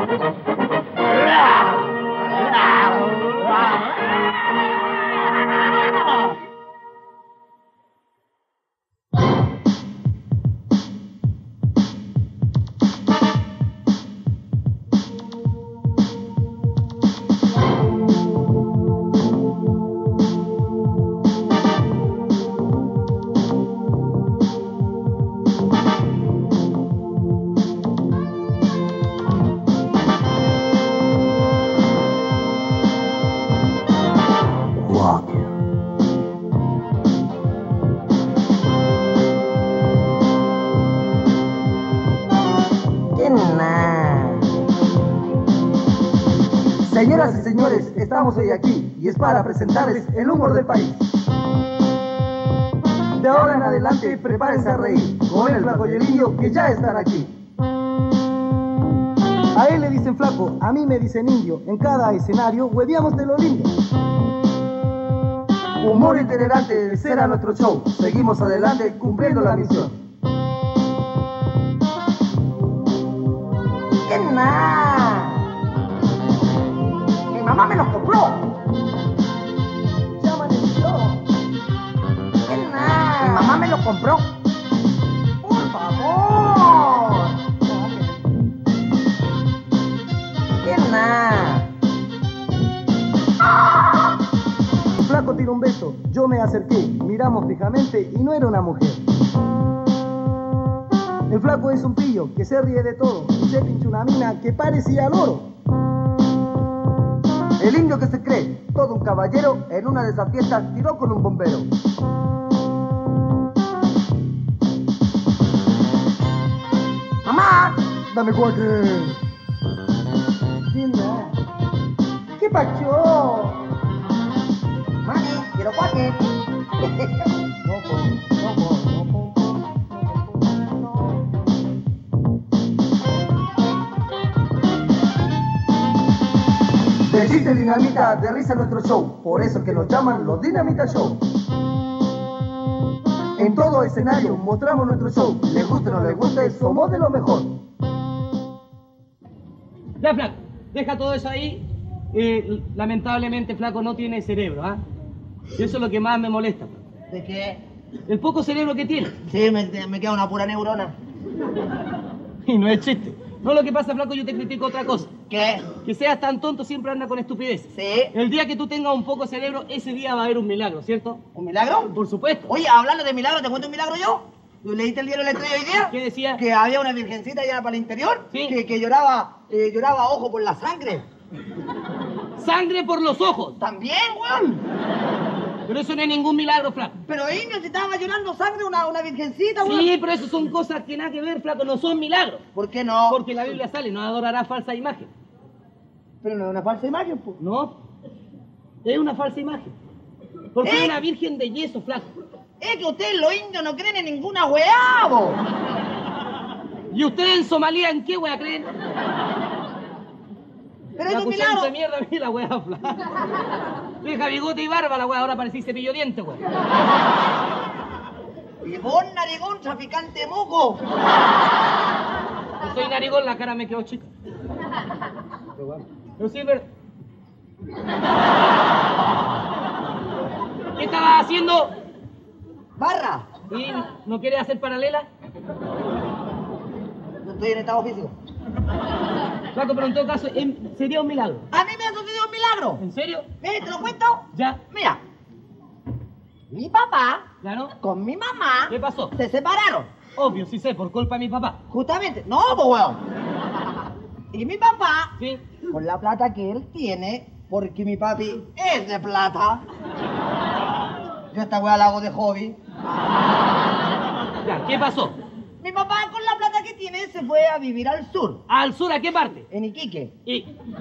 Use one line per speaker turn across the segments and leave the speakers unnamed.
Señoras y señores, estamos hoy aquí y es para presentarles el humor del país. De ahora en adelante, prepárense a reír con el Flaco y el Indio que ya están aquí. A él le dicen flaco, a mí me dicen indio. En cada escenario hueveamos de lo lindo. Humor itinerante será nuestro show. Seguimos adelante cumpliendo la misión. ¡Qué nada! Mi mamá me los compró. Ya amaneció. ¡Qué nada! Mi mamá me los compró. Por favor. ¡Qué nada! Flaco tiró un beso, yo me acerqué, miramos fijamente y no era una mujer. El flaco es un pillo que se ríe de todo y se pinchó una mina que parecía loro. El indio que se cree todo un caballero en una de esas fiestas tiró con un bombero. ¡Mamá! ¡Dame cualquier! ¿Qué pacho? Mami, quiero cualquier. De chiste dinamita, de risa nuestro show, por eso que nos llaman los Dinamita Show. En todo escenario mostramos nuestro show, les guste o no les guste, somos de lo mejor.
Ya, Flaco, deja todo eso ahí. Lamentablemente, Flaco no tiene cerebro, ¿ah? Y eso es lo que más me molesta.
¿De qué?
El poco cerebro que tiene.
Sí, me queda una pura neurona.
Y no es chiste. No, lo que pasa, Flaco, yo te critico otra cosa.
¿Qué?
Que seas tan tonto siempre anda con estupideces.
Sí.
El día que tú tengas un poco de cerebro, ese día va a haber un milagro, ¿cierto?
¿Un milagro?
Por supuesto.
Oye, hablando de milagro, ¿te cuento un milagro yo? ¿Tú leíste el diario La Estrella hoy día?
¿Qué decía?
Que había una virgencita allá para el interior.
Sí.
Que lloraba ojo por la sangre.
¡Sangre por los ojos!
También, weón.
Pero eso no es ningún milagro, Flaco.
Pero Indio, si estaba llorando sangre una virgencita, weón.
Sí, pero eso son cosas que nada que ver, Flaco, no son milagros.
¿Por qué no?
Porque la Biblia sale, no adorará falsa imagen.
Pero no es una falsa imagen, pues.
No, es una falsa imagen. Porque es una virgen de yeso, Flaco.
Es que ustedes los indios no creen en ninguna weá, bo.
¿Y ustedes en Somalia en qué weá creen?
Pero es
La
un milagro.
de mierda, mira la weá, Flaco. Deja bigote y barba la weá, ahora parecís cepillo de dientes, weá.
Y vos, narigón, traficante de moco.
Yo soy narigón, la cara me quedó chica. Pero sí, pero... ¿Qué estabas haciendo?
Barra.
¿Y no quieres hacer paralela?
No estoy en estado físico.
Flaco, pero en todo caso, sería un milagro.
A mí me ha sucedido un milagro.
¿En serio?
¿Te lo cuento?
Ya.
Mira. Mi papá
¿Claro?
con mi mamá
¿Qué pasó?
se separaron.
Obvio, sí sé, por culpa de mi papá.
Justamente. No, pues, weón. Y mi papá,
¿Sí?
con la plata que él tiene, porque mi papi es de plata. Yo esta weá la hago de hobby.
Ya, ¿qué pasó?
Mi papá con la plata que tiene se fue a vivir al sur.
¿Al sur a qué parte?
En Iquique.
Y...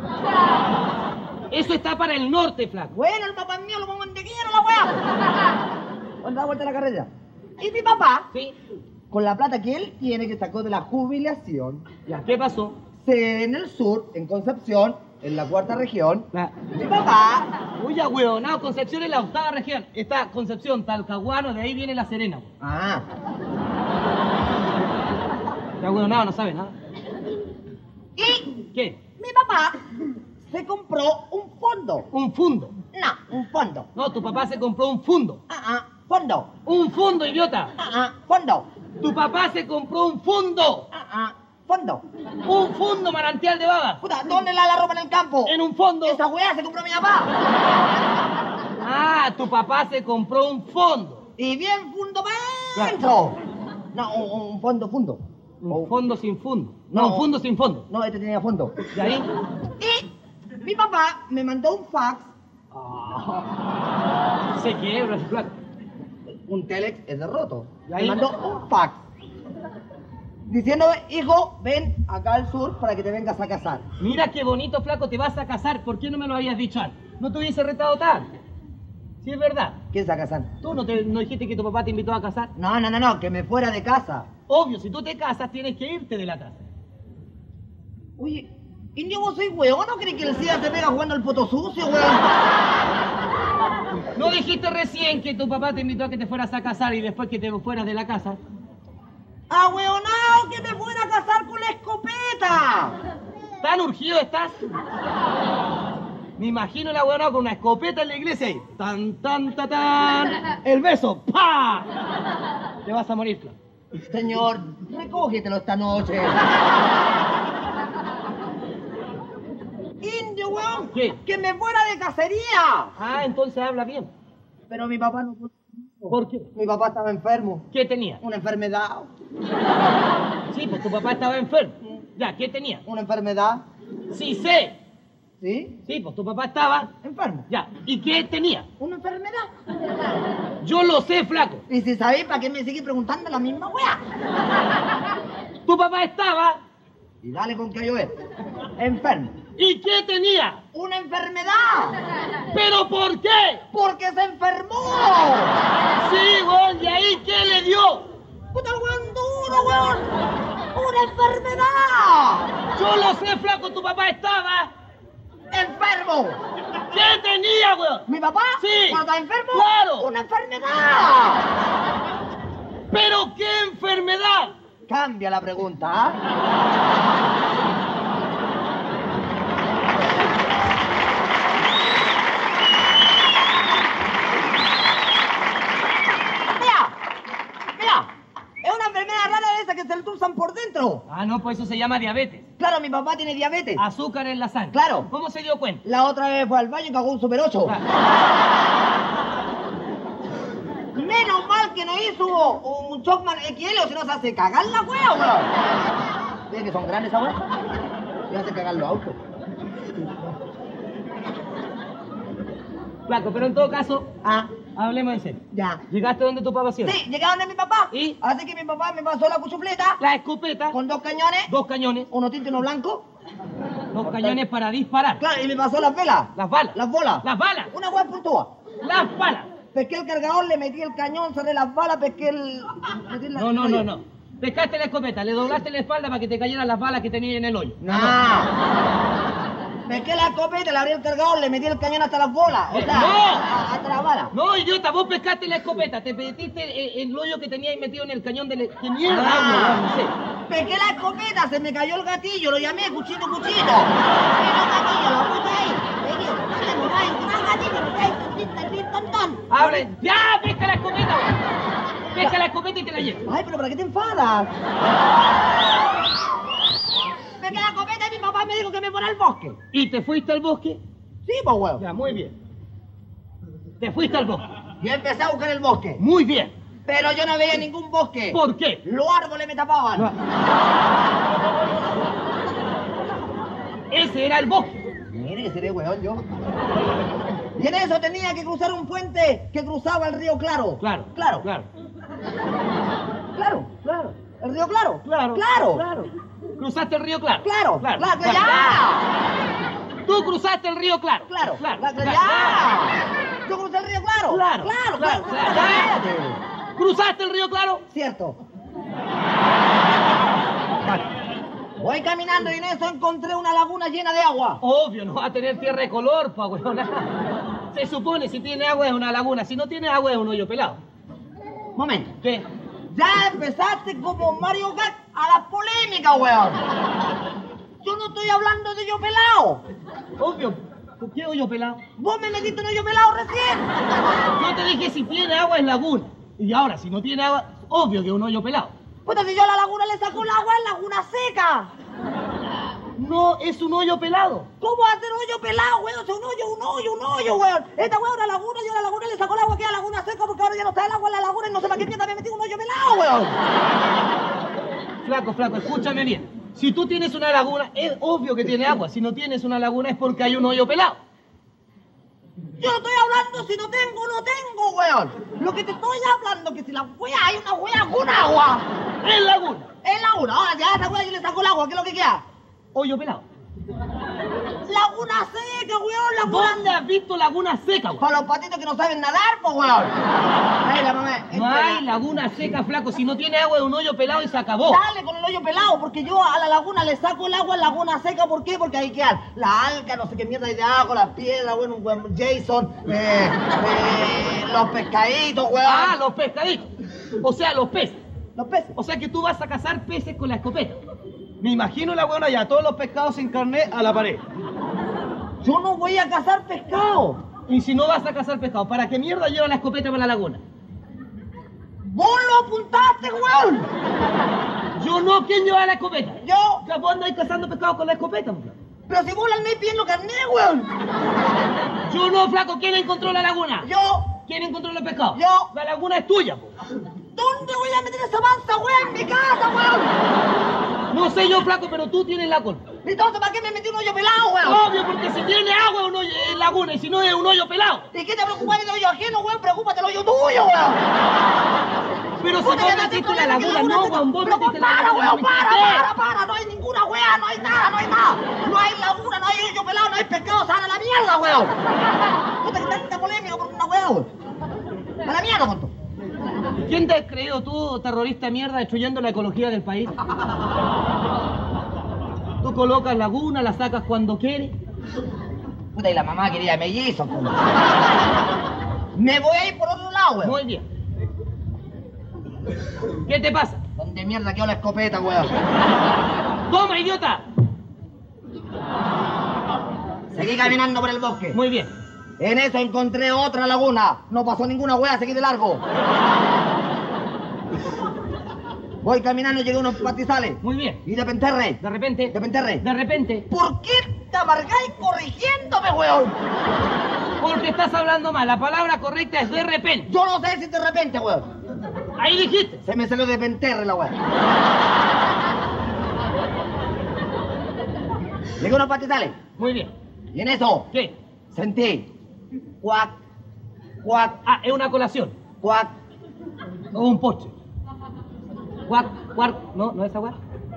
Eso está para el norte, Flaco.
Bueno, el papá mío lo pongo en te quiero, la weá. Cuando da vuelta a la carretera. Y mi papá,
¿Sí?
con la plata que él tiene, que sacó de la jubilación,
Ya, ¿qué pasó?
en el sur, en Concepción, en la 4ª región,
La...
mi papá...
Uy, ya, huevonao, Concepción es la 8ª región. Está Concepción, Talcahuano, de ahí viene La Serena.
Ah.
Ya, huevonao, no sabe nada.
Y
¿Qué?
mi papá se compró un fondo.
Un fundo.
No, un fondo.
No, tu papá se compró un fundo.
Fondo.
Un fundo, idiota.
Fondo.
Tu papá se compró un fundo.
Fondo.
Un fundo manantial de babas.
Puta, ¿dónde la ropa en el campo?
En un fondo.
Esa weá se compró mi papá.
Ah, tu papá se compró un fondo.
Y bien fundo para adentro. No, un fondo.
Un fondo sin fondo.
No.
No, un fondo sin fondo.
No, este tenía fondo.
¿De ahí?
Y mi papá me mandó un fax.
Se quiebra, flaco.
Un telex es de roto.
¿Y ahí?
Me mandó un fax. Diciendo, hijo, ven acá al sur para que te vengas a casar.
Mira qué bonito, flaco, te vas a casar. ¿Por qué no me lo habías dicho antes? No te hubiese retado tanto. Sí, es verdad.
¿Quién se va a casar?
¿Tú no dijiste que tu papá te invitó a casar?
No, que me fuera de casa.
Obvio, si tú te casas, tienes que irte de la casa.
Oye, indio, vos soy weón, ¿no crees que el SIDA te pega jugando al poto sucio, weón?
¿No dijiste recién que tu papá te invitó a que te fueras a casar y después que te fueras de la casa?
¡Ah, weonao, que me fuera a casar con la escopeta!
¿Tan urgido estás? Me imagino la weona con una escopeta en la iglesia y tan, tan, tan, tan. El beso, ¡pa! Te vas a morir, flaco.
Señor, recógetelo esta noche. Indio, weón.
¿Qué?
¡Que me fuera de cacería!
Ah, entonces habla bien.
Pero mi papá no...
¿Por qué?
Mi papá estaba enfermo.
¿Qué tenía?
Una enfermedad.
Sí, pues tu papá estaba enfermo. Ya, ¿qué tenía?
Una enfermedad.
Sí sé.
¿Sí?
Sí, pues tu papá estaba...
Enfermo.
Ya, ¿y qué tenía?
Una enfermedad.
Yo lo sé, flaco.
Y si sabéis, ¿para qué me sigue preguntando la misma weá?
Tu papá estaba...
Y dale con que yo es. Enfermo.
¿Y qué tenía?
¡Una enfermedad!
¿Pero por qué?
¡Porque se enfermó!
Sí, weón, ¿y ahí qué le dio?
¡Puta el weón duro, weón! ¡Una enfermedad!
Yo lo sé, flaco, tu papá estaba...
¡Enfermo!
¿Qué tenía, weón?
¿Mi papá?
Sí.
¿Cuando está enfermo?
¡Claro!
¡Una enfermedad!
¿Pero qué enfermedad?
Cambia la pregunta, ¿ah? Mira, es una enfermedad rara de esa que se le turzan por dentro.
Ah, no, pues eso se llama diabetes.
Claro, mi papá tiene diabetes.
Azúcar en la sangre.
Claro.
¿Cómo se dio cuenta?
La otra vez fue al baño y cagó un Super 8. Menos mal que no hizo un Chocman XL o si no se hace cagar la wea, weón. ¿Ves que son grandes esa wea? Se hace cagar los autos.
Flaco, pero en todo caso,
Ah,
hablemos en serio.
ya.
¿Llegaste donde tu papá siempre?
Sí, llegué a donde mi papá.
¿Y?
Así que mi papá me pasó la cuchufleta
La escopeta,
con 2 cañones,
dos cañones,
uno tinto y uno blanco.
dos cañones para disparar.
Claro, y me pasó las velas.
Las balas.
Las bolas.
Las balas.
Una wea puntúa.
Las balas.
Pesqué el cargador, le metí el cañón, cerré las balas, pesqué el... metí la-
No. Pescaste la escopeta, le doblaste la espalda para que te cayeran las balas que tenía en el hoyo.
No. Pesqué la escopeta, le abrí el cargador, le metí el cañón hasta las bolas. O sea,
¡No!
hasta las balas.
No, idiota, vos pescaste la escopeta, te metiste el hoyo que tenía ahí metido en el cañón de... ¡Qué mierda!
Ah.
No sé.
Pesqué la escopeta, se me cayó el gatillo, lo llamé cuchito. Y no gatillo, lo puse ahí. Pegué, no hay un gatillo, ton.
¡Abre! ¡Ya! ¡Pesca la escopeta! Pesca la escopeta y te la llevas.
Ay, pero ¿para qué te enfadas? Pesqué la escopeta y mi papá me dijo que me fuera al bosque.
¿Y te fuiste al bosque?
Sí, pues, huevo.
Ya, muy bien. Te fuiste al bosque.
Yo empecé a buscar el bosque.
Muy bien.
Pero yo no veía ningún bosque.
¿Por qué?
Los árboles me tapaban.
Ese era el bosque.
Mire que seré weón yo. Y en eso tenía que cruzar un puente que cruzaba el río Claro.
Claro.
Claro.
Claro.
Claro.
Claro.
El río Claro.
Claro.
Claro.
Claro. Cruzaste el río Claro.
Claro.
Claro.
Claro.
Claro.
¡Ya!
Tú cruzaste el río Claro.
Claro.
Claro.
¡Ya! Yo crucé el río Claro.
Claro.
Claro.
Claro.
Claro.
Claro. ¿Cruzaste el río Claro?
Cierto. Voy caminando y en eso encontré una laguna llena de agua.
Obvio, no va a tener tierra de color, pa' weón. Se supone si tiene agua es una laguna, si no tiene agua es un hoyo pelado.
Momento.
¿Qué?
Ya empezaste como Mario Kart a la polémica, weón. Yo no estoy hablando de hoyo pelado.
Obvio. ¿Por qué hoyo pelado?
Vos me metiste en hoyo pelado recién.
Yo te dije si tiene agua es laguna. Y ahora, si no tiene agua, obvio que es un hoyo pelado.
Puta, si yo a la laguna le saco el agua, es laguna seca.
No, es un hoyo pelado.
¿Cómo va a ser hoyo pelado, weón? Es un hoyo, weón. Esta weón es una laguna, yo a la laguna le saco el agua que a la laguna seca porque ahora ya no está el agua en la laguna y no sé para qué mierda me metí en un hoyo pelado, weón.
Flaco, escúchame bien. Si tú tienes una laguna, es obvio que tiene agua. Si no tienes una laguna es porque hay un hoyo pelado.
Yo no estoy hablando si no tengo, weón. Lo que te estoy hablando es que si la wea hay una wea con agua.
Es laguna.
Es laguna. Ahora ya a esa wea yo le saco el agua, ¿qué es lo que queda?
Hoyo pelado.
Laguna seca, weón, laguna...
¿Dónde has visto laguna seca, weón?
Para los patitos que no saben nadar, pues, weón. Ahí la mamá.
No hay laguna seca, flaco. Si no tiene agua es un hoyo pelado y se acabó.
Dale con el hoyo pelado, porque yo a la laguna le saco el agua en laguna seca. ¿Por qué? Porque ahí quedan la alga, no sé qué mierda hay de agua, las piedras, bueno, un weón Jason, los pescaditos, weón.
Ah, los pescaditos. O sea, los peces.
Los peces.
O sea que tú vas a cazar peces con la escopeta. Me imagino la buena ya, todos los pescados sin carnet a la pared.
Yo no voy a cazar pescado.
Y si no vas a cazar pescado, ¿para qué mierda lleva la escopeta para la laguna?
¡Vos lo apuntaste, weón!
Yo no, ¿quién lleva la escopeta?
Yo.
¿Vos andáis cazando pescado con la escopeta, flaco?
Pero si vos la andáis pidiendo carnet, weón.
Yo no, flaco, ¿quién encontró la laguna?
Yo.
¿Quién encontró los pescados?
Yo.
La laguna es tuya, po.
¿Dónde voy a meter esa mansa, weón? En mi casa, weón.
No sé yo, flaco, pero tú tienes la culpa.
Entonces, ¿para qué me metí un hoyo pelado, weón?
Obvio, porque si tiene agua es un hoyo, es laguna, y si no es un hoyo pelado.
¿Y qué te preocupa del hoyo ajeno, weón? Preocúpate del hoyo tuyo, weón.
Pero si
Puta,
vos
ya me
metiste
haces
la
problema que
laguna, no, weón, vos
Pero
metiste la
para,
laguna.
weón,
no metiste.
para. No hay ninguna weá, no hay nada. No hay laguna, no hay hoyo pelado, no hay pescado, sale a la mierda, weón. Puta, que tanta polémica por una weá, weón. A la mierda, con tú.
¿Quién te has creído tú, terrorista mierda, destruyendo la ecología del país? Tú colocas laguna, la sacas cuando quieres.
Puta, y la mamá quería mellizos, pues. Me voy a ir por otro lado, weón.
Muy bien. ¿Qué te pasa?
¿Dónde mierda quedó la escopeta, weón?
¡Toma, idiota!
Seguí caminando por el bosque.
Muy bien.
En eso encontré otra laguna. No pasó ninguna weá, seguí de largo. Voy caminando y llegué a unos pastizales.
Muy bien.
Y de penterre.
De repente.
De repente.
¿Por
¿Por qué te amargáis corrigiéndome, weón?
Porque estás hablando mal. La palabra correcta es de repente.
Yo no sé si de repente, weón.
Ahí dijiste.
Se me salió de penterre la weá. Llegué a unos pastizales.
Muy bien.
Y en eso
¿Qué?
sentí cuac, cuac,
Ah, es una colación.
cuac.
O un postre. Guac, guac. No, no es esa guac.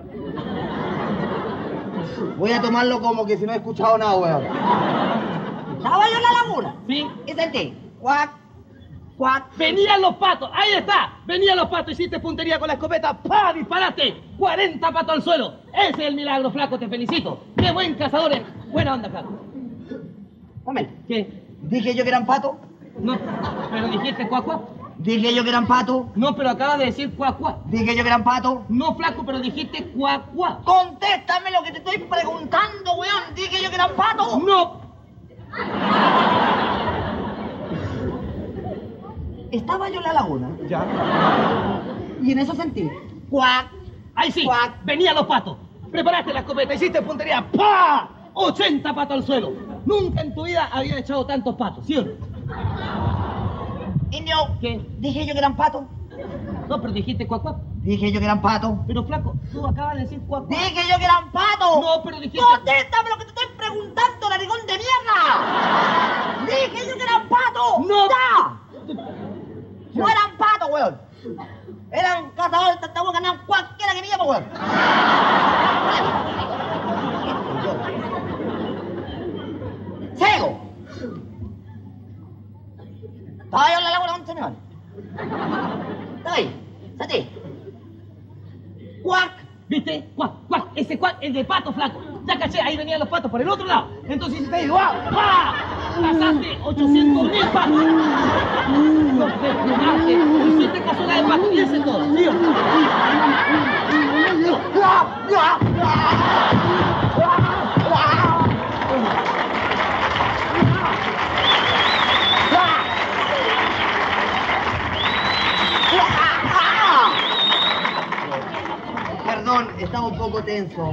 Voy a tomarlo como que si no he escuchado nada, weón. Estaba yo en la laguna.
Sí.
Y sentí cuac, cuac.
Venían los patos. Ahí está. Venían los patos. Hiciste puntería con la escopeta. ¡Pah! Disparaste. 40 patos al suelo. Ese es el milagro, flaco. Te felicito. Qué buen cazador es. Buena onda, flaco.
Hombre,
¿Qué?
dije yo que eran patos.
No, pero dijiste cuac, cuac.
Dije yo que eran patos.
No, pero acabas de decir cuac, cuac.
Dije yo que eran patos.
No, flaco, pero dijiste cuac, cuac.
Contéstame lo que te estoy preguntando, weón. Dije yo que eran patos.
No.
Estaba yo en la laguna
Ya.
y en eso sentí cuac.
Ahí sí.
Cuac.
Venían los patos. Preparaste la escopeta. Hiciste puntería. ¡Pah! 80 patos al suelo. Nunca en tu vida había echado tantos patos, ¿sí o no?
Indio.
¿Qué?
Dije yo que eran patos.
No, pero dijiste cuac, cuac.
Dije yo que eran patos.
Pero, flaco, tú acabas de decir cuac, cuac.
Dije yo que eran patos.
No, pero dijiste...
Contéstame lo que te estoy preguntando, narigón de mierda. Dije yo que eran patos.
No.
¡Ya! No eran patos, weón. Eran cazadores de tartamudos que andaban cualquiera que me llama, weón. ¡Cego! Estaba yo en la laguna con un señor. Estaba ahí. Sentí. ¡Cuac!
¿Viste? Cuac, cuac. Ese cuac es de pato, flaco. Ya caché, ahí venían los patos por el otro lado. Entonces hiciste ahí, ¡guau! ¡Pah! Cazaste 800.000 patos. Los desplumaste. Hiciste cazuela de patos. Y ese es todo, ¿sí o no?
un poco tenso.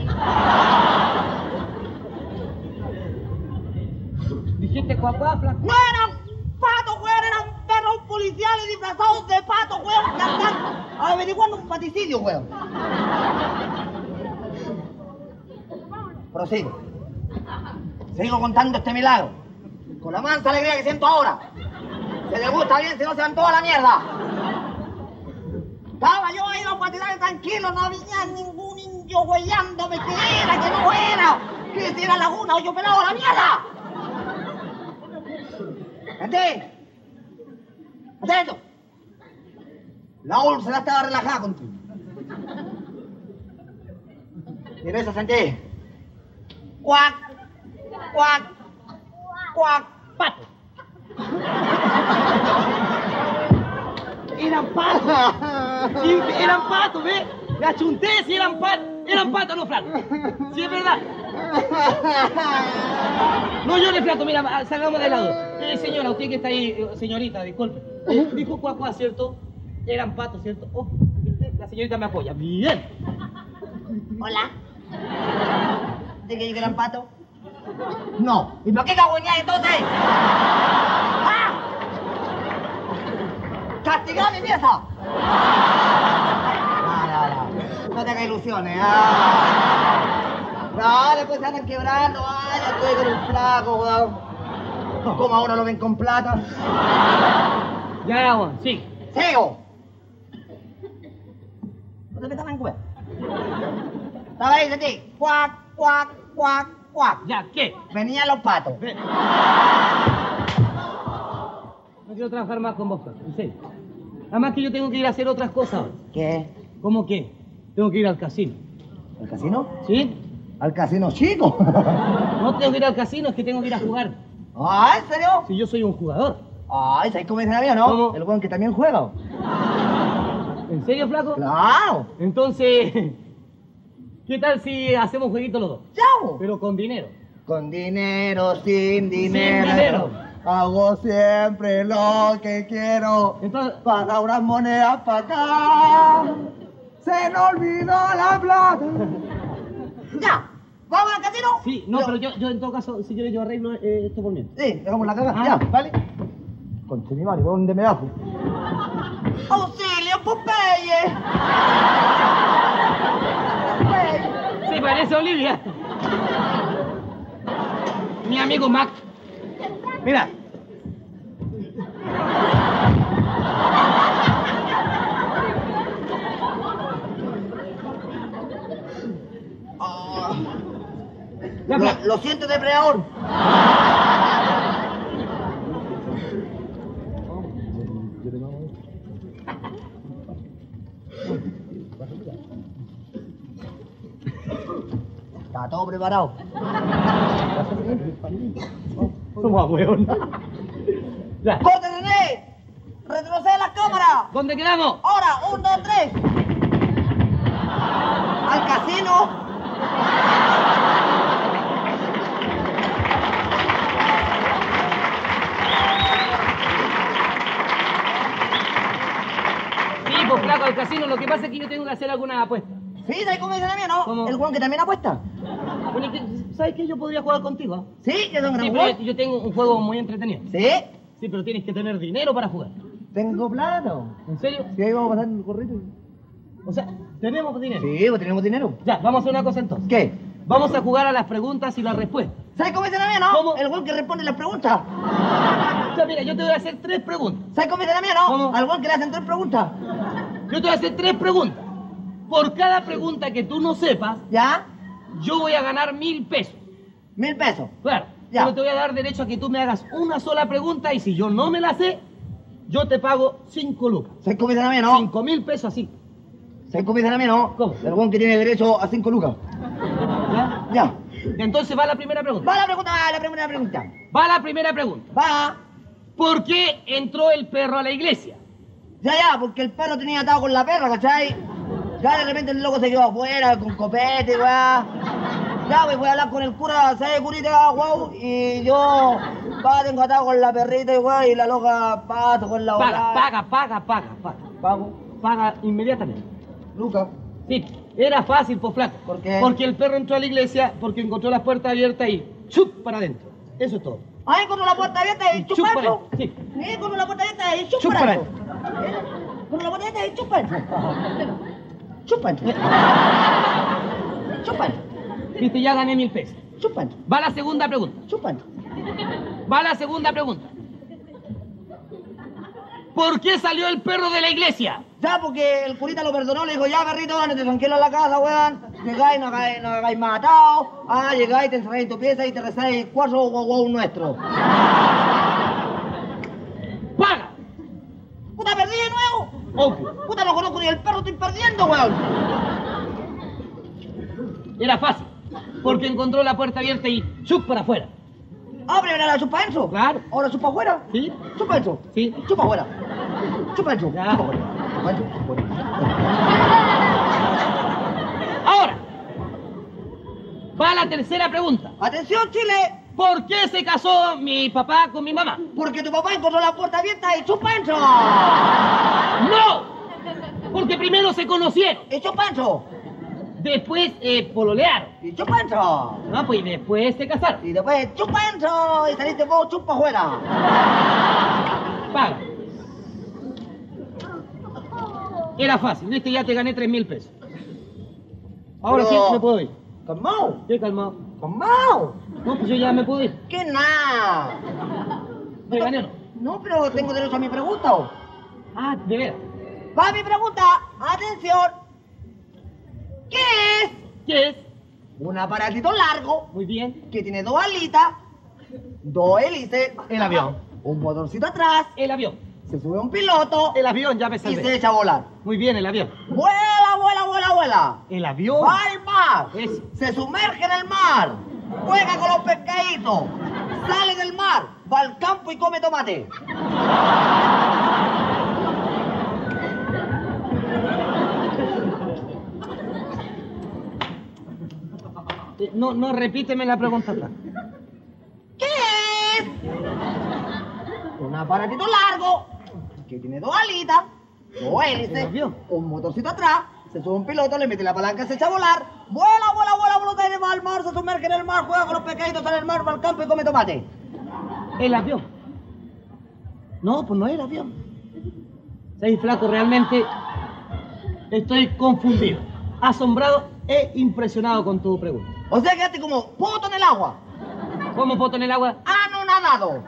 Dijiste cuacuá, flaco.
¡No eran patos, weón! ¡Eran perros policiales disfrazados de patos, weón! ¡Que están averiguando un paticidio, weón! Prosigo. Sigo contando este milagro. Con la mansa alegría que siento ahora. Se les gusta bien, si no se van toda la mierda. Estaba yo ahí los patinares tranquilos, no había ningún indio huellándome. ¿Qué era? ¿Qué no era? ¿Qué si era laguna o yo pelado a la mierda? Gente, atento. La úlcera estaba relajada contigo. Mira eso, sentí. Cuac, cuac, cuac,
Pato. Eran patos. Sí, eran patos, ¿ves? Me achunté si eran patos. Eran patos, no, flaco. Sí, es verdad. No llores, flaco, mira, salgamos de lado. Señora, usted que está ahí, señorita, disculpe. Dijo cuacuá, ¿cierto? Eran patos, ¿cierto? Oh, la señorita me apoya. Bien.
Hola. ¿De que yo eran pato? No. ¿Y por qué cagüeñás entonces? ¡Ah! ¡Castigá mi pieza! No te hagas ilusiones. No, después se andan quebrando. Ay, yo estoy con el flaco, weón. Como ahora lo ven con plata.
Ya, weón, sí.
¡Sigo! No te metas en cueva. Estaba ahí, sentí. Cuac, cuac, cuac, cuac.
Ya, ¿qué?
Venían los patos.
No quiero trabajar más con vos, flaco, en serio. Además que yo tengo que ir a hacer otras cosas ahora.
¿Qué?
¿Cómo qué? Tengo que ir al casino.
¿Al casino?
¿Sí?
¿Al casino chico?
No tengo que ir al casino, es que tengo que ir a jugar.
Ah, ¿en serio?
Si yo soy un jugador.
Ay, ¿sabes cómo dicen a mí, no?
¿Cómo?
El weón que también juega.
¿En serio, flaco?
¡Claro!
Entonces, ¿qué tal si hacemos jueguito los dos?
¡Chao!
Pero con dinero.
Con dinero, sin dinero.
Sin dinero.
Hago siempre lo que quiero.
Entonces,
Paga unas monedas para acá. Se me olvidó la plata. ¡Ya! ¿Vamos al casino?
sí, no, pero yo en todo caso, si quieres yo arreglo esto por mientras.
Sí, dejamos la caga.
Ah.
Ya, ¿vale? Conche mi madre, ¿dónde me bajo? ¡Auxilio, Popeye! Popeye.
Se parece a Olivia. Mi amigo Mac. Mira. Ya, Mac.
Lo siento, depredador. Está todo preparado.
Somos abuelos. Ya.
¡Corte, René! ¡Retrocede las cámaras!
¿Dónde quedamos?
Ahora, 1, 2, 3. Al casino.
Sí, pues flaco, al casino. Lo que pasa es que yo tengo que hacer alguna apuesta.
Sí, ¿sabes cómo dicen a mí, no?
¿Cómo?
El weón que también apuesta.
Bueno, ¿sabes qué? Yo podría jugar contigo.
Sí, que son gran
Sí,
weón.
pero yo tengo un juego muy entretenido.
Sí,
Sí, pero tienes que tener dinero para jugar.
tengo plata.
¿En serio?
Sí, ahí vamos a pasar el corrito.
O sea, tenemos dinero.
Sí, pues tenemos dinero.
Ya, vamos a hacer una cosa entonces.
¿Qué?
Vamos a jugar a las preguntas y las respuestas.
¿Sabes cómo dicen a mí, no?
¿Cómo?
El weón que responde las preguntas.
O sea, mira, yo te voy a hacer 3 preguntas.
¿Sabes cómo dicen a mí, no?
¿Cómo?
Al weón que le hacen 3 preguntas.
Yo te voy a hacer 3 preguntas. Por cada pregunta que tú no sepas,
¿Ya?
yo voy a ganar 1000 pesos.
1000 pesos.
Claro.
Ya.
Pero te voy a dar derecho a que tú me hagas una sola pregunta y si yo no me la sé, yo te pago 5 lucas.
¿Sabes cómo dicen a mí, no?
5000 pesos así.
¿Sabes cómo dicen a mí, no?
¿Cómo?
El weón que tiene derecho a 5 lucas.
¿Ya?
Ya.
Entonces va la primera pregunta.
Va la pregunta, va la primera pregunta.
Va la primera pregunta.
Va.
¿Por qué entró el perro a la iglesia?
Ya, porque el perro tenía atado con la perra, ¿cachai? Ya de repente el loco se quedó afuera con copete, weá. Ya, pues voy a hablar con el cura, ¿sabes, curita, guau? Y yo, tengo atado con la perrita, y la loca, pato con la
Paga.
Pago.
Paga inmediatamente.
Lucas.
Sí. Era fácil, po flaco.
¿Por qué?
Porque el perro entró a la iglesia porque encontró las puertas abiertas y ¡chup! Para adentro. Eso es todo.
Ah, encontró la puerta abierta y chupa
Chupa,
eso.
sí.
Encontró la puerta abierta y chupa
Chupa
eso. Encontró la puerta abierta y chupa eso. Chupa eso. Chupa eso.
Viste, ya gané 1000 pesos.
Chupa eso.
Va la segunda pregunta.
Chupa eso.
Va la segunda pregunta. ¿Por qué salió el perro de la iglesia?
Ya, porque el curita lo perdonó, le dijo, ya, perrito, ándate tranquilo a la casa, weón. Llegáis, no hagáis matado. Ah, llegáis, te encerráis en tu pieza y te rezáis 4 guau nuestro.
¡Paga!
¡Puta, perdí de nuevo!
Obvio.
¡Puta, no conozco ni el perro, estoy perdiendo, weón!
Era fácil. Porque encontró la puerta abierta y ¡chup! Para afuera.
¡Abre, ahora la chupa Enzo!
Claro.
¿Ahora chupa afuera?
¿Sí?
¡Chupa Enzo!
Sí.
¡Chupa afuera! ¡Chupa Enzo!
Ya.
¡Chupa afuera! ¡Chupa Enzo! ¡Chupa afuera!
Ahora. Va la tercera pregunta.
¡Atención, Chile!
¿Por qué se casó mi papá con mi mamá?
Porque tu papá encontró la puerta abierta y chupa Enzo.
¡No! Porque primero se conocieron.
¡Y chupa Enzo!
Después pololearon.
¡Y chupa Enzo!
No, pues y después se casaron.
Y después, chupa Enzo, y saliste vos, chupa afuera.
Paga. Era fácil, viste, ya te gané 3000 pesos. Ahora
Pero-
sí me puedo ir.
Calmao,
¿Qué calmado?
calmao.
No, pues yo ya me puedo ir.
¿Qué nada?
¿Te gané o no?
No, pero tengo derecho a mi pregunta. ¿O?
Ah, de veras.
Va mi pregunta, atención. ¿Qué es
¿Qué es?
un aparatito largo
Muy bien.
que tiene 2 alitas, 2 hélices,
El avión.
un motorcito atrás,
El avión.
se sube un piloto
El avión, ya me
y
salvé.
se echa a volar?
Muy bien, el avión.
Vuela, vuela, vuela, vuela.
El avión.
Va al mar,
Eso.
se sumerge en el mar, juega con los pescaditos, sale del mar, va al campo y come tomate.
No, repíteme la pregunta atrás.
¿Qué es? Un aparatito largo que tiene 2 alitas, 2
El
hélices,
avión.
un motorcito atrás, se sube un piloto, le mete la palanca, se echa a volar, vuela, vuela, vuela, vuela, va al mar, se sumerge en el mar, juega con los pescaditos, sale del mar, va al campo y come tomate.
El avión. No, pues no es el avión. ¿Sabes, flaco? Realmente estoy confundido, asombrado e impresionado con tu pregunta.
O sea, quedaste como poto en el agua,
¿Cómo puedo tener agua?
anonadado.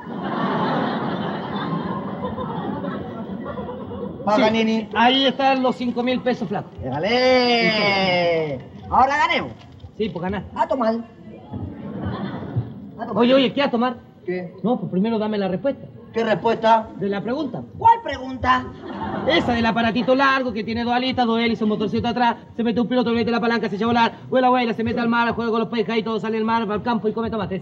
Paganini.
Sí, ahí están los 5000 pesos, flaco.
Déjale. Ahora ganemos.
Sí, pues ganaste.
A tomar. A tomar.
Oye, ¿qué a tomar?
¿Qué?
No, pues primero dame la respuesta
¿Qué respuesta?
de la pregunta.
¿Cuál pregunta?
Esa del aparatito largo que tiene 2 alitas, 2 hélices, un motorcito atrás, se mete un piloto, le mete la palanca, se echa a volar, vuela, se mete al mar, juega con los pescaditos, sale al mar, va al campo y come tomates.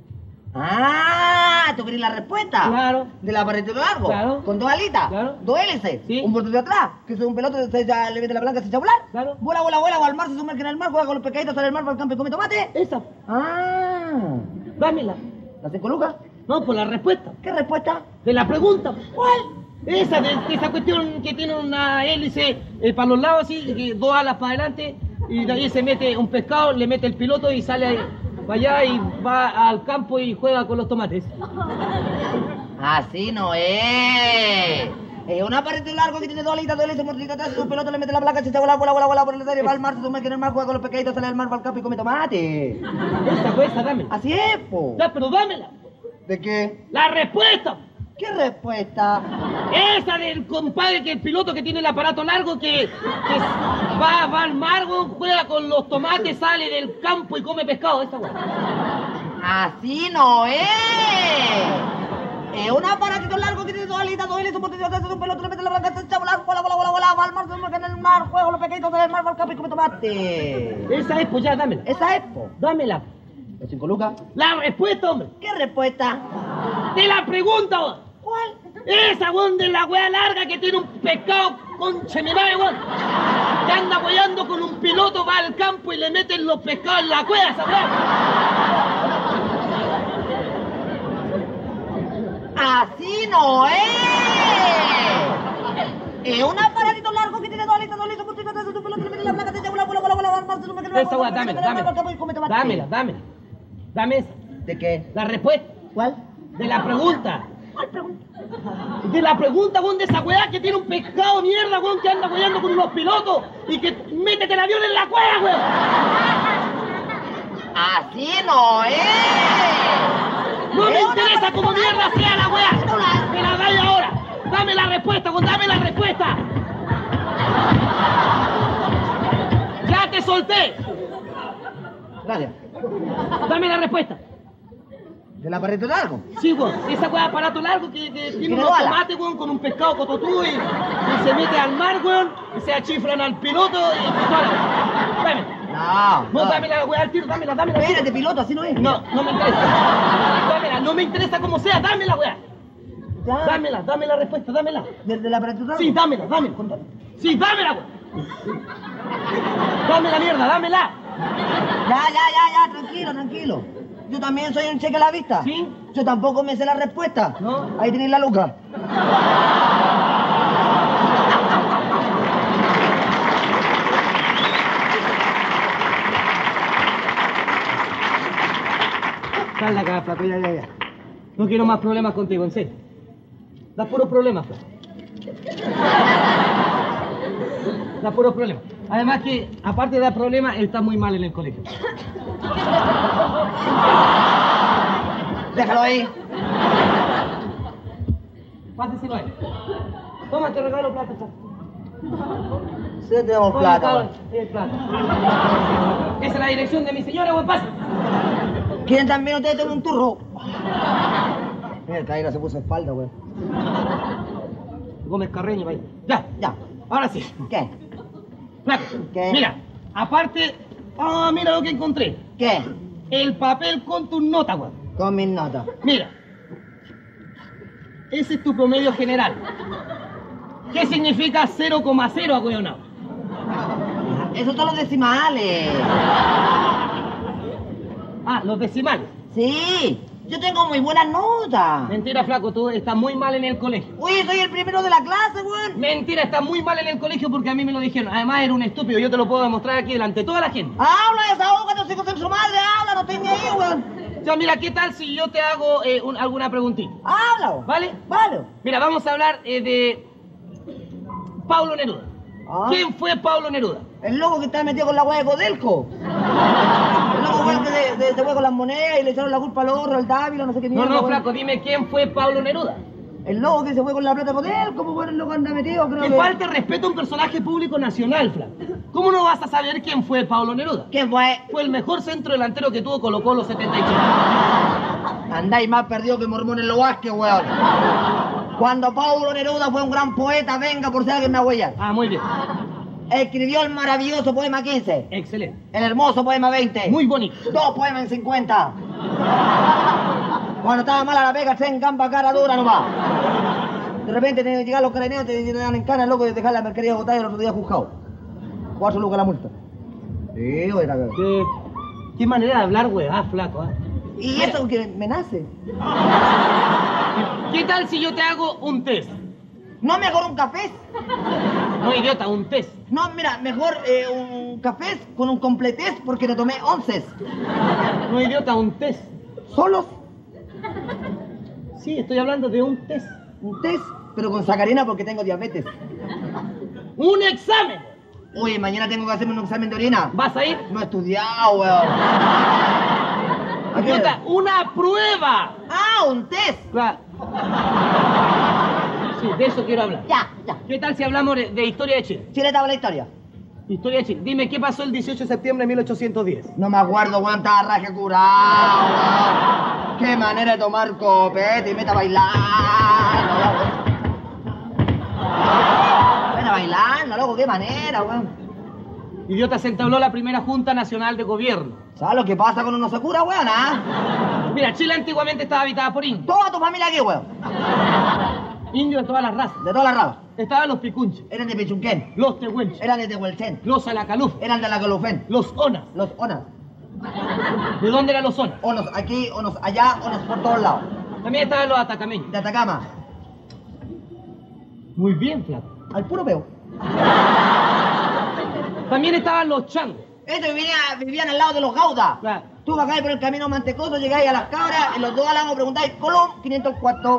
Ah, ¿tú querés la respuesta?
Claro.
¿Del aparatito largo?
Claro.
¿Con 2 alitas?
Claro.
2 hélices.
Sí.
Un motor de atrás. Que es un peloto, le mete la palanca, se echa a volar.
Claro.
Vuela, vuela, vuela, va al mar, se sumerge en el mar, juega con los pescaditos, sale al mar, va al campo y come tomate.
Esa,
Ah.
dámela.
¿Las 5 lucas?
No, pues la respuesta
¿Qué respuesta?
de la pregunta.
¿Cuál?
Esa, de esa cuestión que tiene una hélice para los lados así, 2 alas para adelante, y de ahí se mete un pescado, le mete el piloto y sale ahí, para allá y va al campo y juega con los tomates.
Así no es. Es un aparatito largo que tiene 2 alitas, 2 hélices, un motorcito atrás, un peloto, le mete la placa, se echa a volar, vuela, vuela, vuela por el aire, va al mar, se sumerge en el mar, juega con los pescaditos, sale al mar, va al campo y come tomate.
Esa, dámela.
Así es, po.
Ya, pero dámela.
¿De qué?
La respuesta.
¿Qué respuesta?
Esa del compadre, que el piloto que tiene el aparato largo, que va al mar, juega con los tomates, sale del campo y come pescado. Esa weá.
Así no es. Es un aparatito largo que tiene 2 alitas, 2 hélices, un motorcito atrás, un peloto, le mete la blanca, se echa a volar, vuela, vuela, vuela, vuela, va al mar, se sumerge en el mar, juega con los pescaditos, sale del mar, va al campo y come tomate.
Esa es, pues ya, dámela.
Esa es, po.
Dámela.
¿De 5 lucas?
La respuesta, hombre.
¿Qué respuesta?
De la pregunta, weón.
¿Cuál?
Esa, weón, de la weá larga que tiene un pescado con cheminada, weón. Que anda weando con un piloto, va al campo y le meten los pescados en la cueva, esa weá.
Así no es. Es un aparatito largo que tiene 2 alitas, 2 hélices, un motorcito atrás, un peloto, le mete la placa, se echa a volar, vuela, vuela, vuela,
Esa weá, dámela. Dame esa.
¿De qué?
La respuesta.
¿Cuál?
De la pregunta.
¿Cuál pregunta?
De la pregunta, weón, de esa weá que tiene un pescado mierda, weón, que anda weando con unos pilotos y que métete el avión en la cueva, weón.
Así no es.
No me interesa como mierda sea la weá. Me la dais ahora. Dame la respuesta, weón, dame la respuesta. Ya te solté.
Gracias.
Dame la respuesta.
¿Del aparato largo?
Sí, weón, esa weá aparato largo que tiene
¿Tiene
unos
bala?
tomates, weón, con un pescado cototú y se mete al mar, weón, y se achifran al piloto y toda la weá. Dame. No, dame la weá al tiro, dámela.
Espérate, piloto, así no es.
No me interesa. Dámela, no me interesa como sea, dame la weá.
Ya.
Dame la respuesta, dámela.
¿Del aparato largo?
Sí, dámela. Sí, dámela, weá. Dame la mierda, dámela.
Ya, tranquilo. Yo también soy un cheque a la vista.
¿Sí?
Yo tampoco me sé la respuesta.
¿No?
Ahí tenéis la luca.
Sal de acá, flaco, ya. No quiero más problemas contigo, en serio. Da puros problemas, flaco. Da puros problemas. Además que, aparte de dar problemas, él está muy mal en el colegio.
Déjalo ahí.
Páseselo a él. Toma, te regalo plata, flaco.
Sí, tenemos
Toma,
plata.
cabrón, tienes plata. Esa es la dirección de mi señora, buen pase.
¿Quieren también ustedes tener un turro? Mira, el Caíra se puso espalda, güey.
Gómez Carreño, vaya. Ya. Ahora sí.
¿Qué?
Flaco,
¿Qué?
mira, aparte... Ah, mira lo que encontré.
¿Qué?
El papel con tus notas, weón.
Con mis notas.
Mira. Ese es tu promedio general. ¿Qué significa 0,0, acuñonado?
Esos son los decimales.
Ah, los decimales.
Sí, yo tengo muy buenas notas.
Mentira, flaco, tú estás muy mal en el colegio.
Uy, soy el primero de la clase, güey.
Mentira, estás muy mal en el colegio porque a mí me lo dijeron. Además, era un estúpido, yo te lo puedo demostrar aquí delante de toda la gente.
Habla, desahógate, los hijos de su madre, habla, no estoy ni ahí, güey.
Ya, mira, ¿qué tal si yo te hago alguna preguntita?
Habla, güey.
¿Vale?
Vale.
Mira, vamos a hablar de Pablo Neruda.
Ah.
¿Quién fue Pablo Neruda?
El loco que está metido con la weá de Codelco. El loco güey, que se fue con las monedas y le echaron la culpa al otro, al Dávila, no sé qué mierda.
No,
güey.
flaco, dime quién fue Pablo Neruda.
El loco que se fue con la plata de Codelco, pues bueno, el loco anda metido, creo
Que
que...
falta respeto a un personaje público nacional, flaco. ¿Cómo no vas a saber quién fue Pablo Neruda?
¿Quién fue?
Fue el mejor centro delantero que tuvo Colo-Colo 78.
Andáis más perdido que Mormón en lo Vázquez, weón. Cuando Pablo Neruda fue un gran poeta, venga por si alguien me huella.
Ah, muy bien.
Escribió el maravilloso poema 15,
Excelente.
el hermoso poema 20,
Muy bonito.
2 poemas en 50. Cuando estaba mala la pega, se encampa cara dura nomás. De repente tienen que llegar los carabineros, te dan en cana, loco, de dejar la mercadería botada y el otro día juzgado. 4 lucas la multa. Sí, oiga.
¿Qué manera de hablar, weá, flaco, ah?
Y eso que me nace.
¿Qué tal si yo te hago un test?
No mejor un café.
No, idiota, un test.
No, mira, mejor un café con un completés porque lo tomé 11.
No, idiota, un test.
¿Solos?
Sí, estoy hablando de un test.
Un test, pero con sacarina porque tengo diabetes.
¡Un examen!
Oye, mañana tengo que hacerme un examen de orina.
¿Vas a ir?
No he estudiado, weón. ¿A qué
Idiota,
hora?
una prueba.
Ah, un test.
Claro. Sí, de eso quiero hablar.
Ya.
¿Qué tal si hablamos de historia de Chile?
Chile estaba la historia.
Historia de Chile. Dime, ¿qué pasó el 18 de septiembre de 1810?
No me acuerdo, weón, estaba raje curado, weón. Qué manera de tomar copete y meta a bailar. Ven a bailar, loco, qué manera, weón.
Idiota, se entabló la primera Junta Nacional de Gobierno.
¿Sabes lo que pasa cuando uno se cura, weón, ah?
Mira, Chile antiguamente estaba habitada por indios.
Toda tu familia aquí, weón.
Indios de todas las razas.
De todas las ramas.
Estaban los picunches,
Eran de Pichunquén.
los tehuenches,
Eran de Tehuelchen.
los alacaluf,
Eran de la Calufén.
los onas.
Los onas.
¿De dónde eran los onas?
Onos aquí, onos allá, onos por todos lados.
También estaban los atacameños.
De Atacama.
Muy bien, flaco.
Al puro peo.
También estaban los changos.
Estos vivían al lado de los Gaudas.
Claro.
Tú bajáis por el camino Mantecoso, llegáis a Las Cabras, en los dos álamos preguntáis, Colón, 504.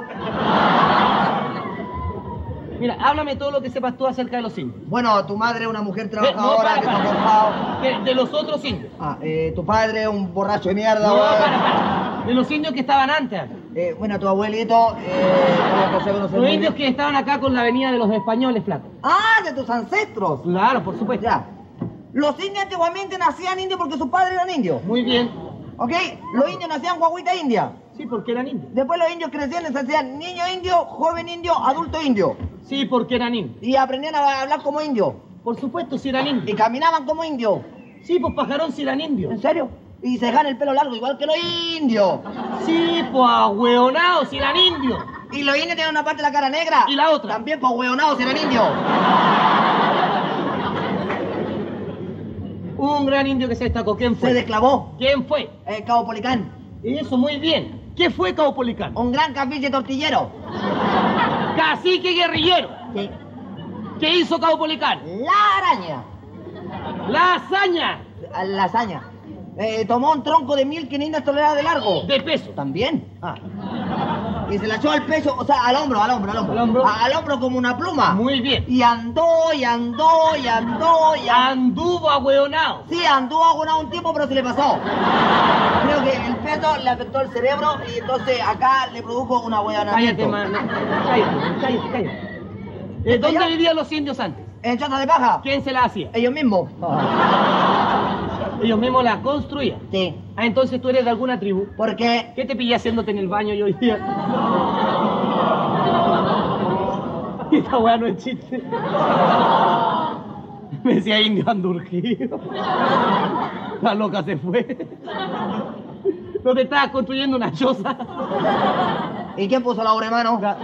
Mira, háblame todo lo que sepas tú acerca de los indios.
Bueno, tu madre es una mujer
No,
trabajadora que está
para.
forjado.
De los otros indios.
Tu padre es un borracho de mierda.
No,
weón.
para. De los indios que estaban antes.
Bueno, tu abuelito, como que se conoce
Los
muy
indios
bien.
que estaban acá con la avenida de los españoles, flaco.
De tus ancestros.
Claro, por supuesto.
Ya. Los indios antiguamente nacían indios porque sus padres eran indios.
Muy bien.
¿Ok? Los indios nacían guaguita india.
Sí, porque eran indios.
Después los indios crecían y se hacían niño indio, joven indio, adulto indio.
Sí, porque eran indios.
Y aprendían a hablar como indio.
Por supuesto, si eran
Y
indios.
caminaban como indio.
Sí, pues pajarón, si eran indios.
¿En serio? Y se dejan el pelo largo, igual que los indios.
Sí, pues ahueonados, si eran indios.
Y los indios tienen una parte de la cara negra.
¿Y la otra?
También, pues, hueonados, eran indios.
Un gran indio que se destacó. ¿Quién
Se
fue?
desclavó.
¿Quién fue?
Cabo Policán.
Eso, muy bien. ¿Qué fue Caupolicán?
Un gran cafiche tortillero.
Cacique guerrillero.
Sí.
¿Qué hizo Caupolicán?
La araña.
La hazaña
La hazaña. Tomó un tronco de 1500 toneladas de largo.
de peso.
También.
Ah,
Y se la echó al pecho, o sea, al hombro.
¿Al hombro?
Al hombro como una pluma.
muy bien.
Y andó, y andó, y andó, y andó.
Anduvo ahueonado.
Sí, anduvo agonado un tiempo, pero se le pasó. Creo que el peso le afectó el cerebro y entonces acá le produjo un ahueonamiento.
Cállate, man. Cállate. ¿Dónde
ya?
vivían los indios antes?
¿En chota de paja?
¿Quién se la hacía?
Ellos mismos.
Ellos mismos la construían.
Sí.
Ah, entonces tú eres de alguna tribu.
¿Por qué?
¿Qué te pillé haciéndote en el baño yo hoy día? Esta weá no es chiste. Me decía indio andurgido. La loca se fue. ¿No te estabas construyendo una choza?
¿Y quién puso la obra de mano? Ya,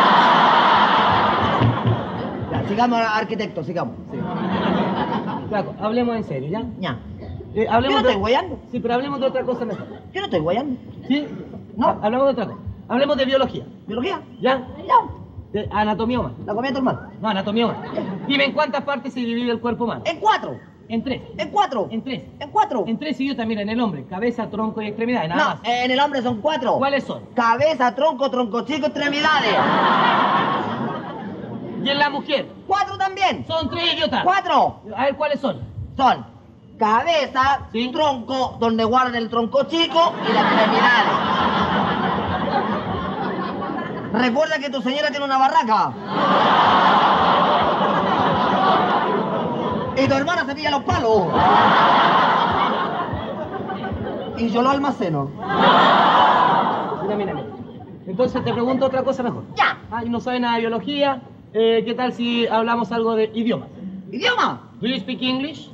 sigamos, arquitecto, sigamos. Sí.
Flaco, hablemos en serio, ¿ya?
Ya.
Hablemos
Yo no estoy guayando.
Sí, pero hablemos de otra cosa mejor.
Yo no estoy guayando.
¿Sí?
No.
Hablemos de otra cosa. Hablemos de biología,
¿Biología?
¿ya?
Ya.
De anatomía humana.
La comida de tu hermano.
No, anatomía humana. Dime en cuántas partes se divide el cuerpo humano.
En 4.
En 3.
En 4.
En 3.
En 4.
En 3 y yo también en el hombre. Cabeza, tronco y extremidades, nada
No,
más.
en el hombre son 4.
¿Cuáles son?
Cabeza, tronco, tronco chico, extremidades.
Y en la mujer.
4 también.
Son 3, idiotas.
4.
A ver, ¿cuáles son?
Son cabeza,
Sí.
tronco, donde guardan el tronco chico y las extremidades. Recuerda que tu señora tiene una barraca. Y tu hermana se pilla los palos. Y yo lo almaceno.
Mira. Entonces te pregunto otra cosa mejor.
Ya.
Ah, y no sabe nada de biología. ¿Qué tal si hablamos algo de idiomas?
¿Idioma?
Do you speak English?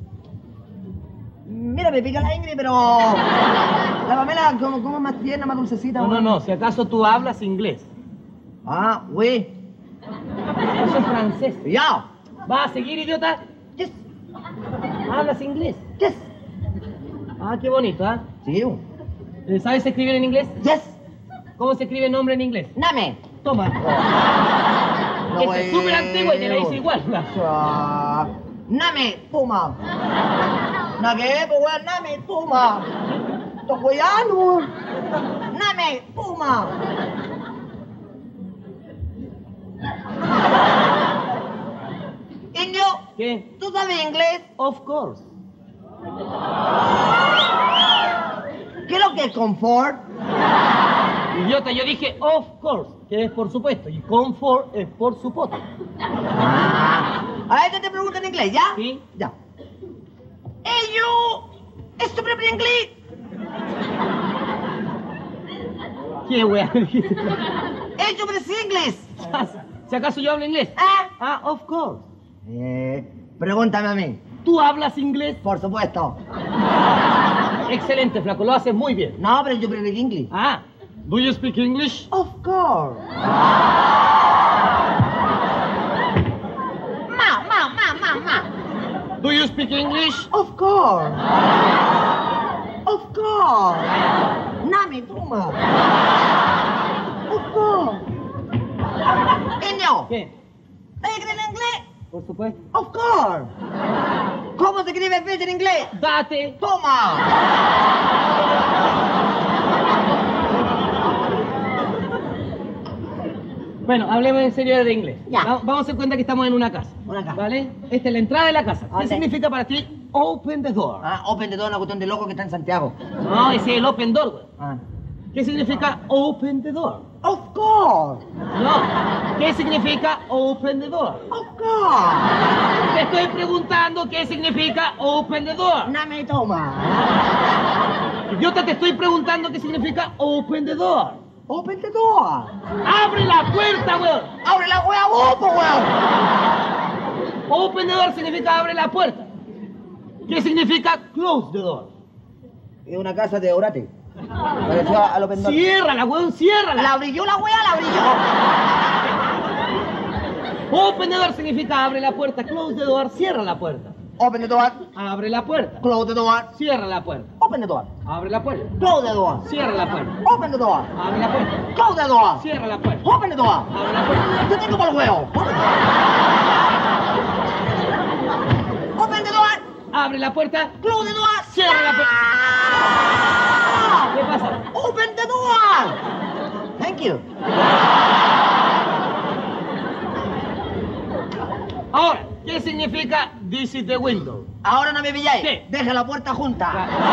Mira, me pica la Ingrid, pero... La Pamela, como más tierna, más dulcecita.
No. Si acaso tú hablas inglés.
Ah, oui.
Eso es francés.
Ya.
¿Vas a seguir, idiota?
Yes.
¿Hablas inglés?
Yes.
Ah, qué bonito, ¿ah?
Sí.
¿Sabes escribir en inglés?
Yes.
¿Cómo se escribe nombre en inglés?
Name.
Toma.
No,
Ese es súper antiguo y te la hice igual.
Name, toma. Na que, pues, weón, name, toma. Tocoyano. Name, toma. Indio,
¿Qué?
¿tú sabes inglés?
Of course.
¿Qué es lo que es confort?
Idiota, yo dije of course, que es por supuesto, y comfort es por supuesto.
A ver, te pregunto en inglés, ¿ya?
Sí.
Ya. Hey, you! ¿Stupid inglés?
¿Qué wea?
Hey, you speak inglés?
Si acaso yo hablo inglés.
¿Ah?
Of course.
Pregúntame a mí.
¿Tú hablas inglés?
Por supuesto.
Excelente, flaco, lo haces muy bien.
No, pero yo predico inglés.
Ah, do you speak English?
Of course. Ma.
Do you speak English?
Of course. Of course. Nami, toma. Of course. Indio.
¿Qué?
¿Te crees en inglés?
Por supuesto.
Of course. ¿Cómo se escribe fish en inglés?
Date.
¡Toma!
Bueno, hablemos en serio de inglés.
Ya.
Vamos a hacer cuenta que estamos en una casa.
Una casa.
¿Vale? Esta es la entrada de la casa. ¿Qué
¿Dónde?
significa para ti open the door?
Ah, open the door, una cuestión de loco que está en Santiago.
No, ese es el open door, güey.
Ah.
¿Qué significa open the door?
Of course.
No. ¿Qué significa open the door?
Of course.
Te estoy preguntando qué significa open the door.
No me toma.
Idiota, te estoy preguntando qué significa open the door.
Open the door.
¡Abre la puerta, weón!
¡Abre la wea vos, po, weón!
Open the door significa abre la puerta. ¿Qué significa close the door?
Es una casa de Orate. Pareció al open door.
Ciérrala, weón, ciérrala.
La abrió la wea, la abrió.
Open the door significa abre la puerta. Close the door, cierra la puerta.
Open the door.
Abre la puerta.
Close the door.
Cierra la puerta.
Open the door.
Abre la puerta.
Close the door.
Cierra la puerta.
Open the door.
Abre la puerta.
Close the door.
Cierra la puerta.
Open the door.
Abre la puerta.
Yo tengo por el huevo. Open the door.
Abre la puerta.
Close the door.
Cierra la puerta. ¿Qué pasa?
Open the door. Thank you.
Ahora, ¿qué significa this is the window?
Ahora no me pilláis.
Sí.
Deja la puerta junta.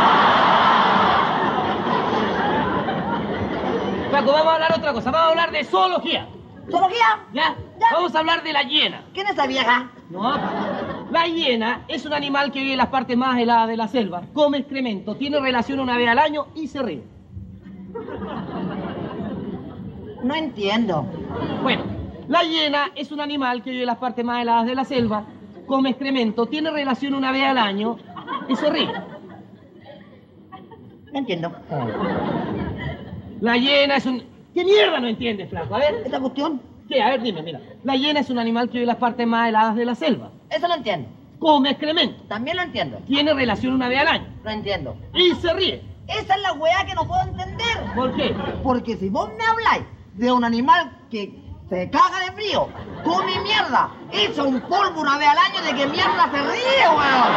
Paco, vamos a hablar otra cosa. Vamos a hablar de zoología.
¿Zoología?
¿Ya?
Ya.
Vamos a hablar de la hiena.
¿Quién es esa vieja?
No, la hiena es un animal que vive en las partes más heladas de la selva, come excremento, tiene relación una vez al año y se ríe.
No entiendo.
Bueno, la hiena es un animal que vive en las partes más heladas de la selva, come excremento, tiene relación una vez al año y se ríe.
No entiendo.
La hiena es un... ¿Qué mierda no entiendes, flaco? A ver,
¿Esta cuestión?
¿qué? A ver, dime, mira. La hiena es un animal que vive en las partes más heladas de la selva,
Eso lo entiendo.
come excremento,
También lo entiendo.
tiene relación una vez al año
Lo entiendo.
y se ríe.
Esa es la weá que no puedo entender.
¿Por qué?
Porque si vos me habláis de un animal que se caga de frío, come mierda, echa un polvo una vez al año, ¿de qué mierda se ríe,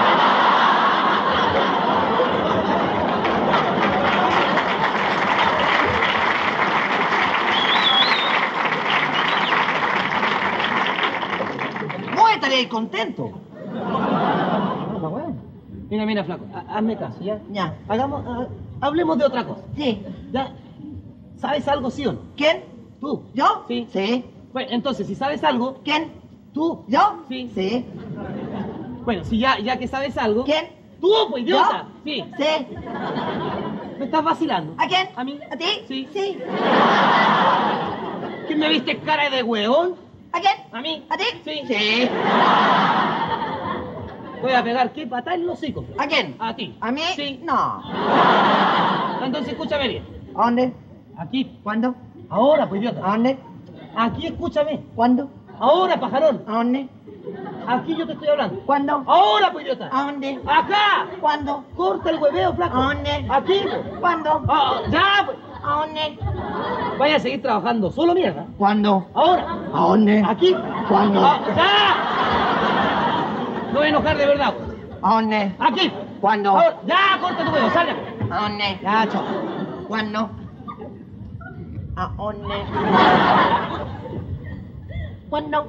weón? Vos estaríais contento.
Mira, mira, flaco, hazme caso, ¿ya?
Ya.
Hablemos de otra cosa.
Sí.
¿Ya? ¿Sabes algo, sí o no?
¿Quién?
¿Tú?
¿Yo?
Sí.
Sí.
Bueno, entonces, si sabes algo,
¿Quién?
tú.
¿Yo?
Sí.
Sí.
Bueno, si ya que sabes algo...
¿Quién?
¡Tú, pues, idiota!
¿Yo?
Sí.
Sí.
¿Me estás vacilando?
¿A quién?
¿A mí?
¿A ti?
Sí.
Sí.
¿Que me viste cara de hueón?
¿A quién?
¿A mí?
¿A ti?
Sí.
Sí.
Voy a pegar, ¿qué patada en los hocicos?
¿A quién?
A ti.
¿A mí?
Sí.
No.
Entonces, escúchame bien.
¿A dónde?
Aquí.
¿Cuándo?
Ahora, pues, idiota.
¿A dónde?
Aquí, escúchame.
¿Cuándo?
Ahora, pajarón.
¿A dónde?
Aquí yo te estoy hablando.
¿Cuándo?
Ahora, pues, idiota.
¿A dónde?
¡Acá!
¿Cuándo?
Corta el hueveo, flaco.
¿A dónde?
Aquí, pues.
¿Cuándo?
Ya, pues.
¿A dónde?
Vaya a seguir trabajando. Solo mierda.
¿Cuándo?
Ahora.
¿A dónde?
Aquí.
¿Cuándo?
¡Ya! No voy a enojar de verdad, pues.
¿A dónde?
Aquí.
¿Cuándo?
Ahora. Ya, corta tu huevo, sale.
¿A dónde?
Ya, chao.
¿Cuándo? ¿A dónde? ¿Cuándo?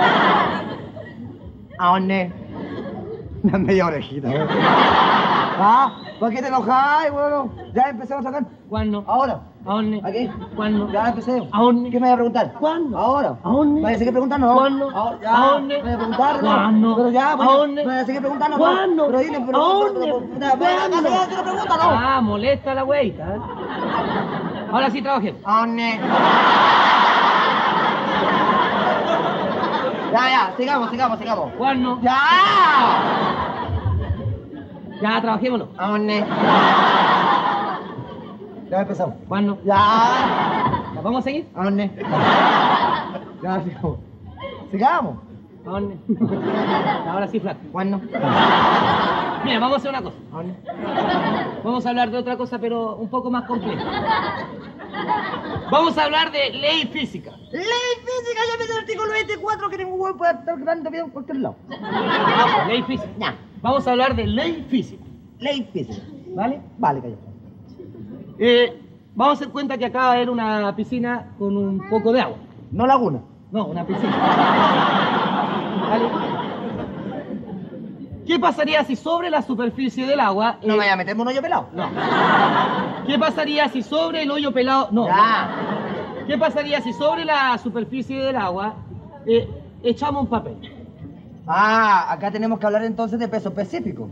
¿A dónde? Una media orejita. Ah, ¿por qué te enojáis, bueno? Ya empecemos a sacar.
¿Cuándo?
Ahora.
¿A dónde?
¿Aquí?
¿Cuándo?
Ya empecé.
¿A dónde?
¿Qué me vas a preguntar?
¿Cuándo?
Ahora.
¿A dónde?
¿Me vas a seguir preguntando?
¿Cuándo?
Ahora, ya.
¿A dónde?
¿Me vas a preguntar? No.
¿Cuándo?
Pero ya,
¿A
bueno,
dónde?
¿me vas a seguir preguntando?
¿Cuándo?
Pero dile, pero...
¿A dónde?
¿Cuándo? ¿Qué pregunta, no?
Ah, molesta la weita, ¿eh? Ahora sí trabajemos.
¿A dónde? Ya, sigamos.
¿Cuándo?
¡Ya!
Ya, trabajémonos.
¿A dónde? Ya empezamos.
¿Cuándo?
¡Ya!
¿La vamos a seguir?
¿A dónde? Ya, sigamos. Sigamos.
¿A dónde? Ahora sí, flaco.
¿Cuándo?
Mira, vamos a hacer una cosa.
¿A dónde?
Vamos a hablar de otra cosa, pero un poco más compleja. Vamos a hablar de ley física.
Ley física, ya me dio el artículo 24 que ningún huevo puede estar grande bien en cualquier lado.
Vamos, ley física.
Ya.
Vamos a hablar de ley física,
Ley física.
¿vale?
Vale, calla.
Vamos a hacer cuenta que acá va a haber una piscina con un poco de agua.
No laguna.
No, una piscina. ¿Vale? ¿Qué pasaría si sobre la superficie del agua...
No me vaya a meterme un hoyo pelado.
No. ¿Qué pasaría si sobre el hoyo pelado... No.
Ya.
¿Qué pasaría si sobre la superficie del agua echamos un papel?
Ah, acá tenemos que hablar entonces de peso específico.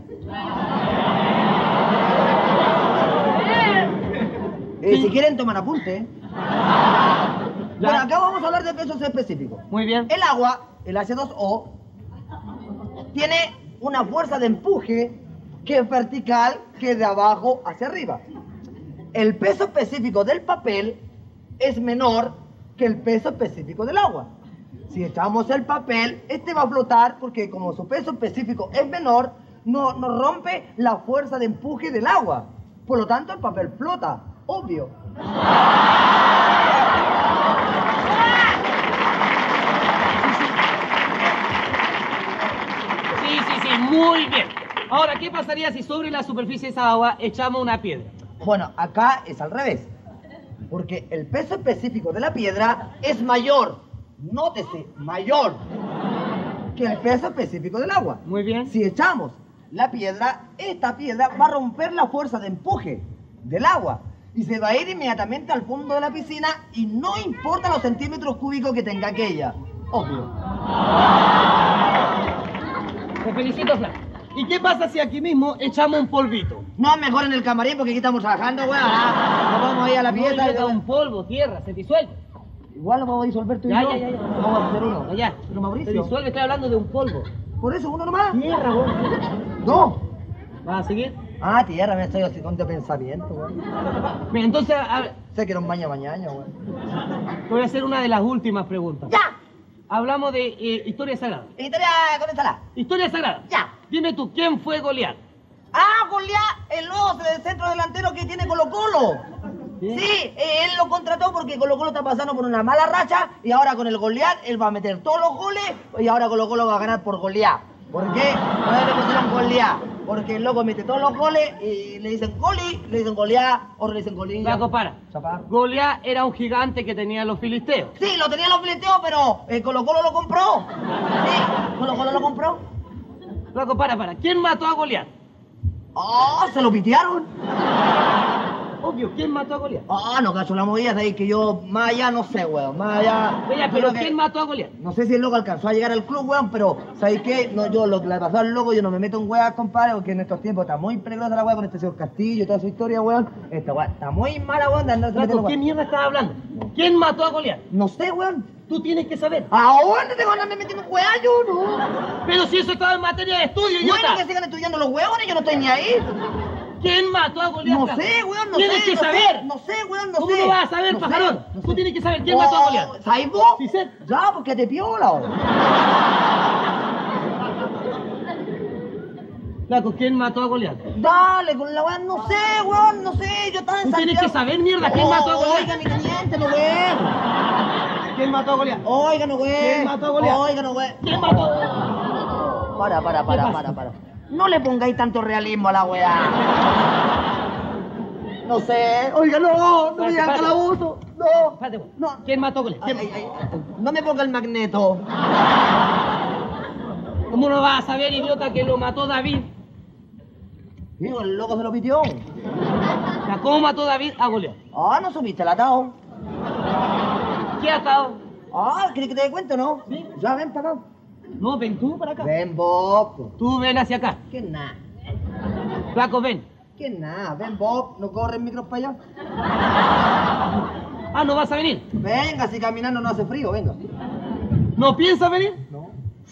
Si quieren tomar apunte. Bueno, acá vamos a hablar de pesos específicos.
Muy bien.
El agua, el H2O, tiene una fuerza de empuje que es vertical, que es de abajo hacia arriba. El peso específico del papel es menor que el peso específico del agua. Si echamos el papel, este va a flotar porque como su peso específico es menor, no rompe la fuerza de empuje del agua. Por lo tanto, el papel flota, obvio.
Sí, muy bien. Ahora, ¿qué pasaría si sobre la superficie de esa agua echamos una piedra?
Bueno, acá es al revés. Porque el peso específico de la piedra es mayor, nótese, mayor que el peso específico del agua.
Muy bien.
Si echamos la piedra, esta piedra va a romper la fuerza de empuje del agua y se va a ir inmediatamente al fondo de la piscina y no importa los centímetros cúbicos que tenga aquella. Obvio.
Te felicito, Flaco. ¿Y qué pasa si aquí mismo echamos un polvito?
No, mejor en el camarín porque aquí estamos trabajando, weón. Nos vamos a ir a la pieza.
No, un polvo, tierra, se disuelve.
Igual lo vamos a disolver tú y
Ya.
yo. Vamos a hacer uno.
Ya.
Pero Mauricio.
Se disuelve, estoy hablando de un polvo.
Por eso, uno nomás.
Tierra, vos.
No.
¿Vas a seguir?
Ah, tierra, me estoy así con de pensamiento, weón.
Mira, entonces, a ver,
Sé que era un mañana, weón.
te voy a hacer una de las últimas preguntas.
¡Ya!
Hablamos de historia sagrada.
Historia con ensalada.
Historia sagrada.
Ya.
Dime tú, ¿quién fue Goliat?
Ah, Goliat, el nuevo centro delantero que tiene Colo Colo.
¿Qué?
Sí, él lo contrató porque Colo Colo está pasando por una mala racha y ahora con el Goliat él va a meter todos los goles y ahora Colo Colo va a ganar por Goliat. ¿Por qué? No le pusieron Goliat. Porque el loco mete todos los goles y le dicen Goli, le dicen Goliat, o le dicen Golilla.
Flaco, para.
Chapá.
Goliat era un gigante que tenían los filisteos.
Sí, lo tenían los filisteos, pero Colo Colo lo compró. Sí, Colo Colo lo compró.
Flaco, para. ¿Quién mató a Goliat?
¡Ah! ¡Se lo pitearon!
Obvio, ¿quién mató a Goliat?
Ah, no cacho la movida, de ahí que yo más allá no sé, weón, más allá.
Oye,
yo
pero
creo que-
¿quién mató a Goliat?
No sé si el loco alcanzó a llegar al club, weón, pero ¿sabes qué? No, yo lo que le pasó al loco, yo no me meto en weas, compadre, porque en estos tiempos está muy peligrosa la wea con este señor Castillo y toda su historia, weón. Esta wea está muy mala, weón, de andarse metiendo
Flaco, ¿qué
weón.
mierda estás hablando? ¿Quién mató a Goliat?
No sé, weón.
Tú tienes que saber.
¿Ahora te van a andar metiendo en weá, yo no?
Pero si eso estaba en materia de estudio,
Bueno,
idiota.
que sigan estudiando los weones, yo no estoy ni ahí.
¿Quién mató a Goliat?
No
Flaco?
sé, weón, no
Tienes
sé.
que
no
saber.
sé, no sé, weón, no
¿Cómo
sé.
no vas a saber,
No sé,
pajarón?
no
Tú
sé.
tienes que saber quién mató a Goliat.
¿Sabes vos?
Sí sé.
Ya, porque te piola ahora.
Flaco, ¿quién mató a Goliat?
Dale, con la weá, no sé, weón, no sé, yo estaba en
Tú tienes
Santiago.
que saber, mierda, ¿quién mató a Goliat?
Oiga, mi teniente, no weón.
¿Quién mató a Goliat?
Oiga, no weón.
¿Quién mató a Goliat?
Oiga, no weón.
¿Quién mató?
Para.
pasa?
No le pongáis tanto realismo a la weá. No sé. Oiga, no me digan
Espérate.
calabozo. No.
Espérate, güey.
No.
¿Quién mató a Goliat?
Ay,
¿Quién-
ay, ay. No me ponga el magneto.
¿Cómo no vas a saber, idiota, que lo mató David?
Digo, el loco se lo pitió.
O sea, ¿cómo mató David a Goliat?
Ah, no supiste el atado.
¿Qué atado?
Ah, ¿quieres que te dé cuenta, no?
Sí.
Ya, ven para acá.
No, ven tú para acá.
Ven Bob.
Tú ven hacia acá.
¿Qué nada?
Flaco, ven.
¿Qué nada? Ven Bob, no corre el micro para allá.
Ah, ¿no vas a venir?
Venga, si caminando no hace frío, venga.
¿No piensas venir?
No.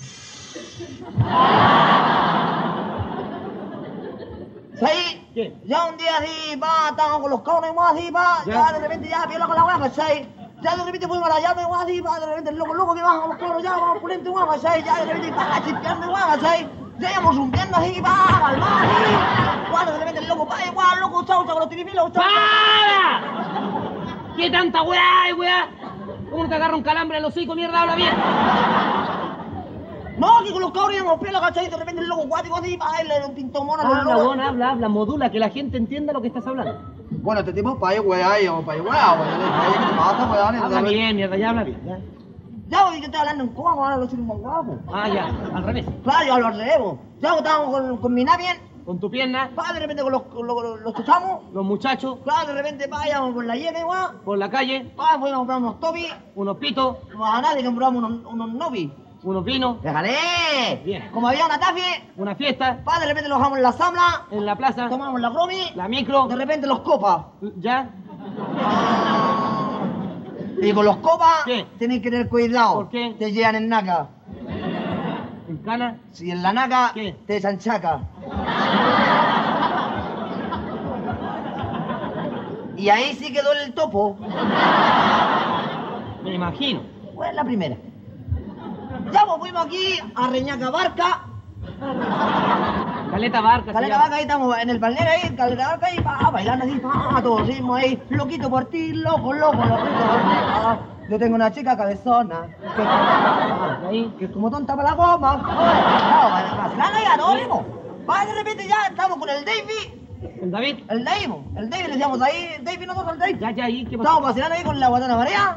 ¿Sí?
¿Qué?
Ya un día así, va, estábamos con los cabrones, más así, va,
Ya.
ya de repente ya piola con la weá, ¿cachai? Ya de repente fuimos a la llave, weá, así, va, de repente el loco que baja con los cabros, ya, vamos pulente, weá, ¿cachai? Ya de repente va a chispearme, weá, ¿cachai? Ya íbamos rumbeando así, va, al mar, así. Weá, de repente el loco, vaya, weá, loco, chau, chau, con los tiripilos, chau.
¡Para! ¿Qué tanta weá hay, weá? ¿Cómo no te agarra un calambre en los hocico, mierda? Habla bien.
No, que con los cabros íbamos pelo, ¿cachai? De repente el loco cuático así, baila, un pinto mono a los
Habla,
locos.
weón, habla, modula, que la gente entienda lo que estás hablando.
Bueno, este tipo es pa' ahí, weá, y vamos pa' ahí, weá, weón. ¿Qué te pasa, weón?
Habla bien, mierda, ya habla bien. Ya.
Ya, porque yo estoy hablando en Cuba, ahora lo soy más guapo.
Ah, ya, al revés.
Claro, yo lo relevo. Ya, estábamos con mi navien,
Con tu pierna,
de repente con los chuchamos.
los muchachos,
Claro, de repente, íbamos por la hiena, weá.
por la calle,
Fuimos a comprar unos topis.
unos pitos,
No a nadie compramos unos novis.
unos vinos,
¡Déjale!
Bien.
Como había una tafi,
una fiesta,
de repente los dejamos en la zambla,
en la plaza,
tomamos la bromi,
la micro,
de repente los copas.
ya,
Y con los copas,
¿Qué?
tenéis que tener cuidado.
¿Por qué?
Te llevan en naca.
en cana,
Si en la naca,
¿Qué?
te echan chaca. Y ahí sí quedó el topo.
me imagino.
Pues la primera. Ya, pues fuimos aquí a Reñaca Barca.
Caleta Barca, se
Caleta
llama.
Barca, ahí estamos en el balneario ahí, Caleta Barca ahí, bailando así, a todo ritmo ahí. Loquito por ti, loquito por ti. Yo tengo una chica cabezona, que es como tonta para la goma. Vacilando ahí a todo ritmo. De repente ya estamos con el Davey.
¿El David?
El Davey le decíamos ahí, Davey, nosotros el Davey.
Ya, ¿y qué pasó?
Estamos vacilando ahí con la guatana María.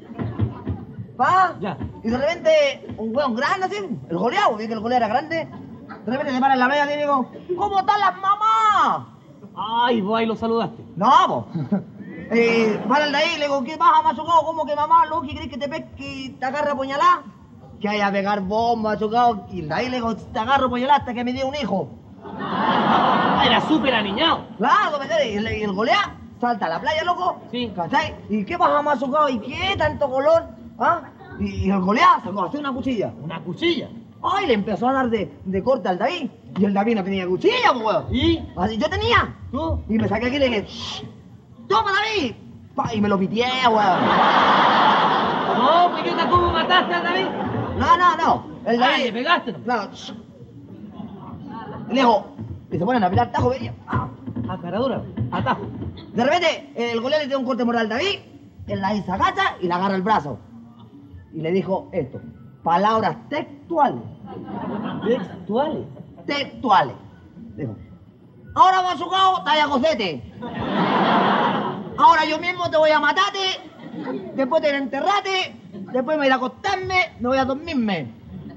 Ya.
Y de repente, un hueón grande así, el goleado, vi que el goleado era grande. De repente se para en la playa y le digo, ¿cómo están las mamás?
Ay, vos ahí lo saludaste.
No, po. Para el de ahí, le digo, ¿qué pasa, machucado? ¿Cómo que mamá, Loki, crees que te pesque y te agarra a puñalá? Que hay a pegar bomba, machucado. Y de ahí le digo, te agarro a puñalá hasta que me dé un hijo.
Ah, era súper aniñado.
Claro, y el goleado salta a la playa, loco.
Sí.
¿Cachai? ¿Y qué pasa, machucado? ¿Y qué tanto color? ¿Ah? Y el goleado sacó así una cuchilla.
Una cuchilla.
Ay, le empezó a dar de corte al David. Y el David no tenía cuchilla, pues, weón.
¿Y?
Así yo tenía.
¿Tú?
Y me saqué aquí y le dije, "Shh, ¡toma, David! Y me lo pitié, weón.
No, pues yo cómo mataste al David.
No. El
Ah,
David.
le pegaste, ¿no?
Claro. shh. Y le digo, y se ponen a pitar tajo, veía.
A cara dura, atajo.
De repente, el goleador le dio un corte moral al David. El David se agacha y le agarra el brazo. Y le dijo esto. Palabras textuales.
¿Textuales?
Textuales. Dijo, ahora machucado, talla cosete. Ahora yo mismo te voy a matarte. Después te voy a enterrarte. Después me voy a ir a acostarme. Me voy a dormirme.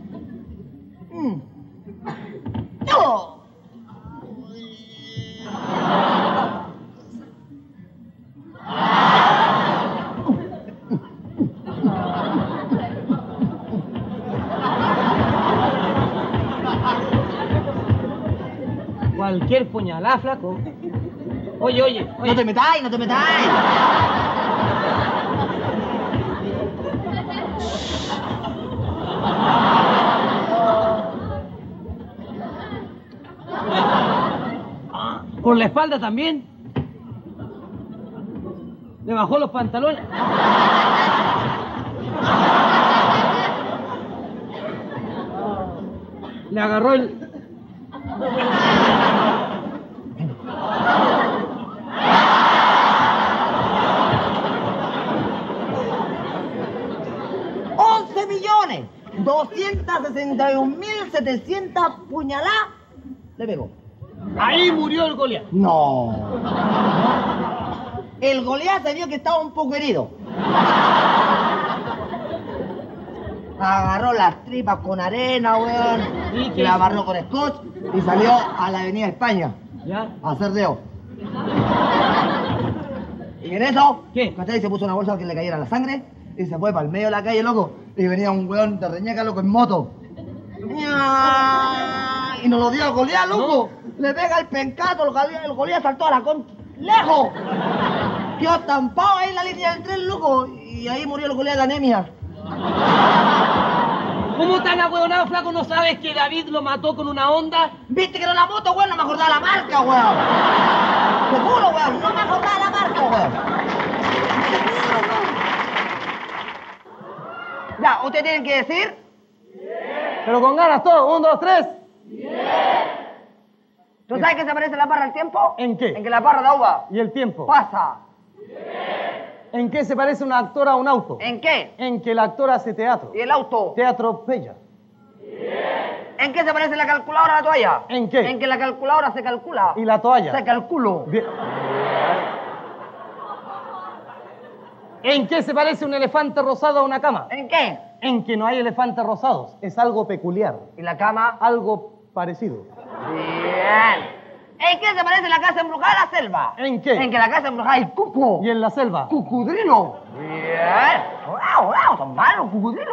¡No!
Cualquier puñalada, flaco. Oye.
No te metáis, no te metáis.
¿Por la espalda también? ¿Le bajó los pantalones? Le agarró el... $11.261.700 puñaladas le pegó. Ahí murió el Goliat.
No. El Goliat se vio que estaba un poco herido. Agarró las tripas con arena, weón.
¿Y qué
Y la
hizo?
amarró con scotch y salió a la avenida España
¿Ya?
a hacer deo. Y en eso,
¿Qué?
¿cachai? Se puso una bolsa que le cayera la sangre y se fue para el medio de la calle, loco. Y venía un weón de Reñaca, loco, en moto. Y nos lo dio a Goliat, loco. Le pega el pencato, el Goliat saltó a la con... ¡Lejos! Quedó estampado ahí en la línea del tren, loco. Y ahí murió el Goliat de anemia.
¿Cómo tan ahueonado, flaco? ¿No sabes que David lo mató con una Honda?
¿Viste que era la moto, weón? No me acordaba la marca, weón. Te juro, weón. No me acordaba la marca, weón. Te juro, weón. Ya, ¿ustedes tienen que decir?
Pero con ganas todo. 1, 2, 3.
¿Tú sabes que se parece la barra al tiempo?
¿En qué?
En que la barra da uva.
¿Y el tiempo?
Pasa.
¿En qué se parece un actor a un auto?
¿En qué?
En que el actor hace teatro.
¿Y el auto?
Te atropella.
¿En qué se parece la calculadora a la toalla?
¿En qué?
En que la calculadora se calcula.
¿Y la toalla?
Se calculo.
Bien. ¿En qué se parece un elefante rosado a una cama?
¿En qué?
En que no hay elefantes rosados. Es algo peculiar.
¿Y la cama?
Algo parecido.
Bien. ¿En qué se parece la casa embrujada a la selva?
¿En qué?
En que la casa embrujada hay cuco.
¿Y en la selva?
Cucudrilo. Bien. Wow, son malos cucudrilos.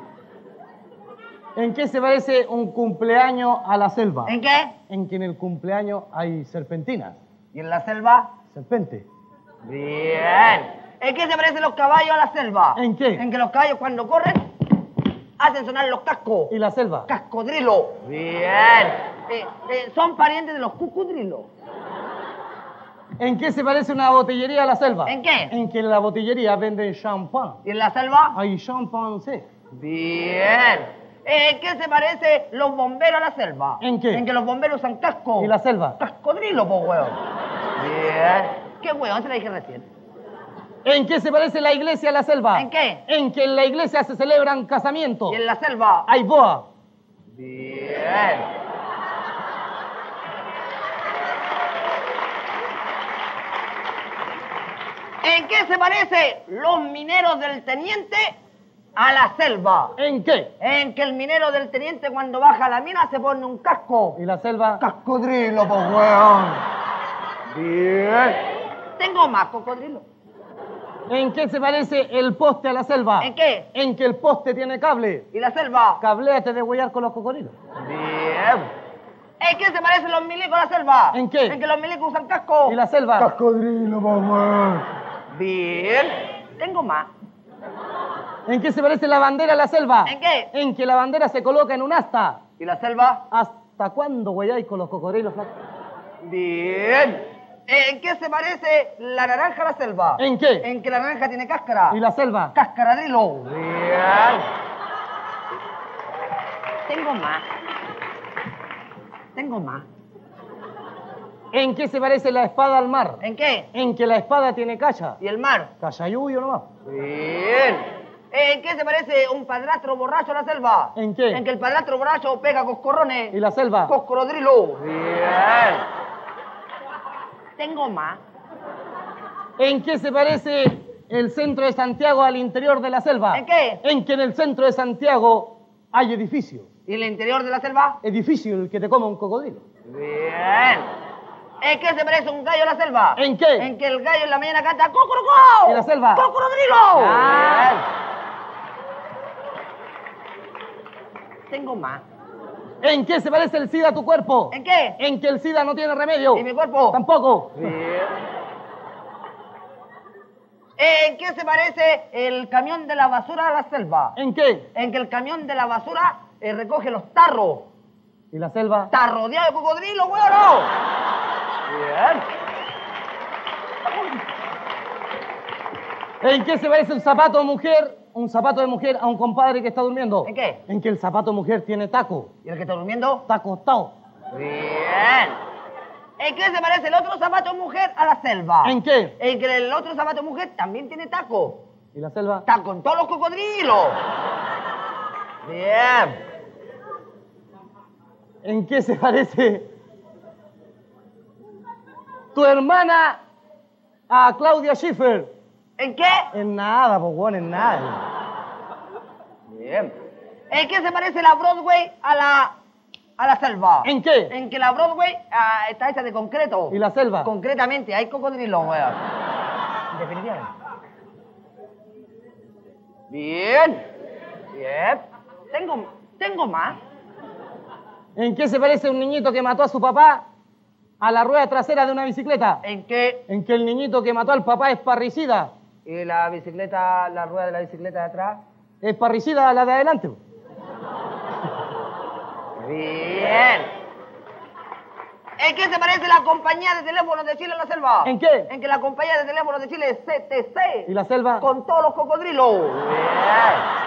¿En qué se parece un cumpleaños a la selva?
¿En qué?
En que en el cumpleaños hay serpentinas.
¿Y en la selva?
Serpente.
Bien. ¿En qué se parecen los caballos a la selva?
¿En qué?
En que los caballos cuando corren hacen sonar los cascos.
¿Y la selva?
Cascodrilo. Bien. Son parientes de los cucudrilos.
¿En qué se parece una botillería a la selva?
¿En qué?
En que en la botillería venden champán.
¿Y en la selva?
Hay champagne.
Bien. ¿En qué se parece los bomberos a la selva?
¿En qué?
En que los bomberos usan casco.
¿Y la selva?
Cascodrilo, po, weón. Bien. ¿Qué weón? Se la dije recién.
¿En qué se parece la iglesia a la selva?
¿En qué?
En que en la iglesia se celebran casamientos.
¿Y en la selva?
Hay boa.
Bien. ¿En qué se parece los mineros del teniente a la selva?
¿En qué?
En que el minero del teniente cuando baja a la mina se pone un casco.
¿Y la selva?
Cascodrilo, po, weón. Bien. Tengo más cocodrilo.
¿En qué se parece el poste a la selva?
¿En qué?
En que el poste tiene cable.
¿Y la selva?
Cabléate de huellar con los cocodrilos.
Bien. ¿En qué se parecen los milicos a la selva?
¿En qué?
En que los milicos usan casco.
¿Y la selva?
Cascodrilo, po, weón. Bien. Tengo más.
¿En qué se parece la bandera a la selva?
¿En qué?
En que la bandera se coloca en un asta.
¿Y la selva?
¿Hasta cuándo huelláis con los cocodrilos, flaco?
Bien. ¿En qué se parece la naranja a la selva?
¿En qué?
En que la naranja tiene cáscara.
¿Y la selva?
Cascaradrilo. Bien. Tengo más. Tengo más.
¿En qué se parece la espada al mar?
¿En qué?
En que la espada tiene calla.
¿Y el mar?
Callayuyo nomás.
Bien. ¿En qué se parece un padrastro borracho a la selva?
¿En qué?
En que el padrastro borracho pega coscorrones.
¿Y la selva?
Coscorodrilo. Bien. Tengo más.
¿En qué se parece el centro de Santiago al interior de la selva?
¿En qué?
En que en el centro de Santiago hay edificios.
¿Y el interior de la selva?
Edificio el que te come un cocodrilo.
Bien. ¿En qué se parece un gallo a la selva?
¿En qué?
En que el gallo en la mañana canta ¡Cocorocó!
¿Y la selva?
¡Cocorodrilo!
Ah.
Tengo más.
¿En qué se parece el SIDA a tu cuerpo?
¿En qué?
En que el SIDA no tiene remedio.
¿Y mi cuerpo?
Tampoco.
Bien. ¿En qué se parece el camión de la basura a la selva?
¿En qué?
En que el camión de la basura recoge los tarros.
¿Y la selva?
Está rodeado de cocodrilo, weón. Bien.
¿En qué se parece un zapato de mujer a un compadre que está durmiendo?
¿En qué?
En que el zapato de mujer tiene taco.
¿Y el que está durmiendo?
Está acostado.
Bien. ¿En qué se parece el otro zapato de mujer a la selva?
¿En qué?
En que el otro zapato de mujer también tiene taco.
¿Y la selva?
Está con todos los cocodrilos. Bien.
¿En qué se parece tu hermana a Claudia Schiffer?
¿En qué?
En nada, pues, bueno, en nada.
Bien. ¿En qué se parece la Broadway a la selva?
¿En qué?
En que la Broadway está hecha de concreto.
¿Y la selva?
Concretamente, hay cocodrilos, weón. Definitivamente. Bien. Bien. Tengo más.
¿En qué se parece un niñito que mató a su papá a la rueda trasera de una bicicleta?
¿En qué?
En que el niñito que mató al papá es parricida.
¿Y la bicicleta, la rueda de la bicicleta de atrás?
Es parricida la de adelante.
Bien. ¿En qué se parece la compañía de teléfonos de Chile en la selva?
¿En qué?
En que la compañía de teléfonos de Chile es CTC.
¿Y la selva?
Con todos los cocodrilos. Bien.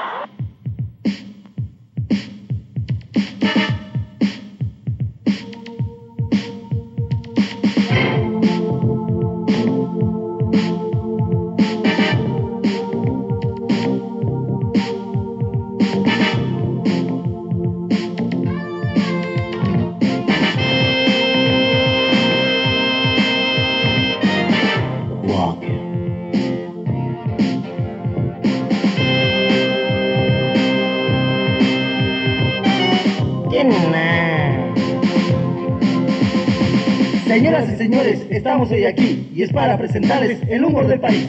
Señoras y señores, estamos hoy aquí y es para presentarles el humor del país.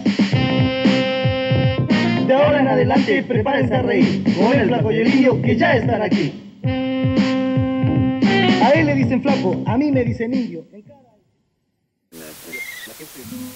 De ahora en adelante, prepárense a reír con el Flaco y el Indio que ya están aquí. A él le dicen flaco, a mí me dicen indio.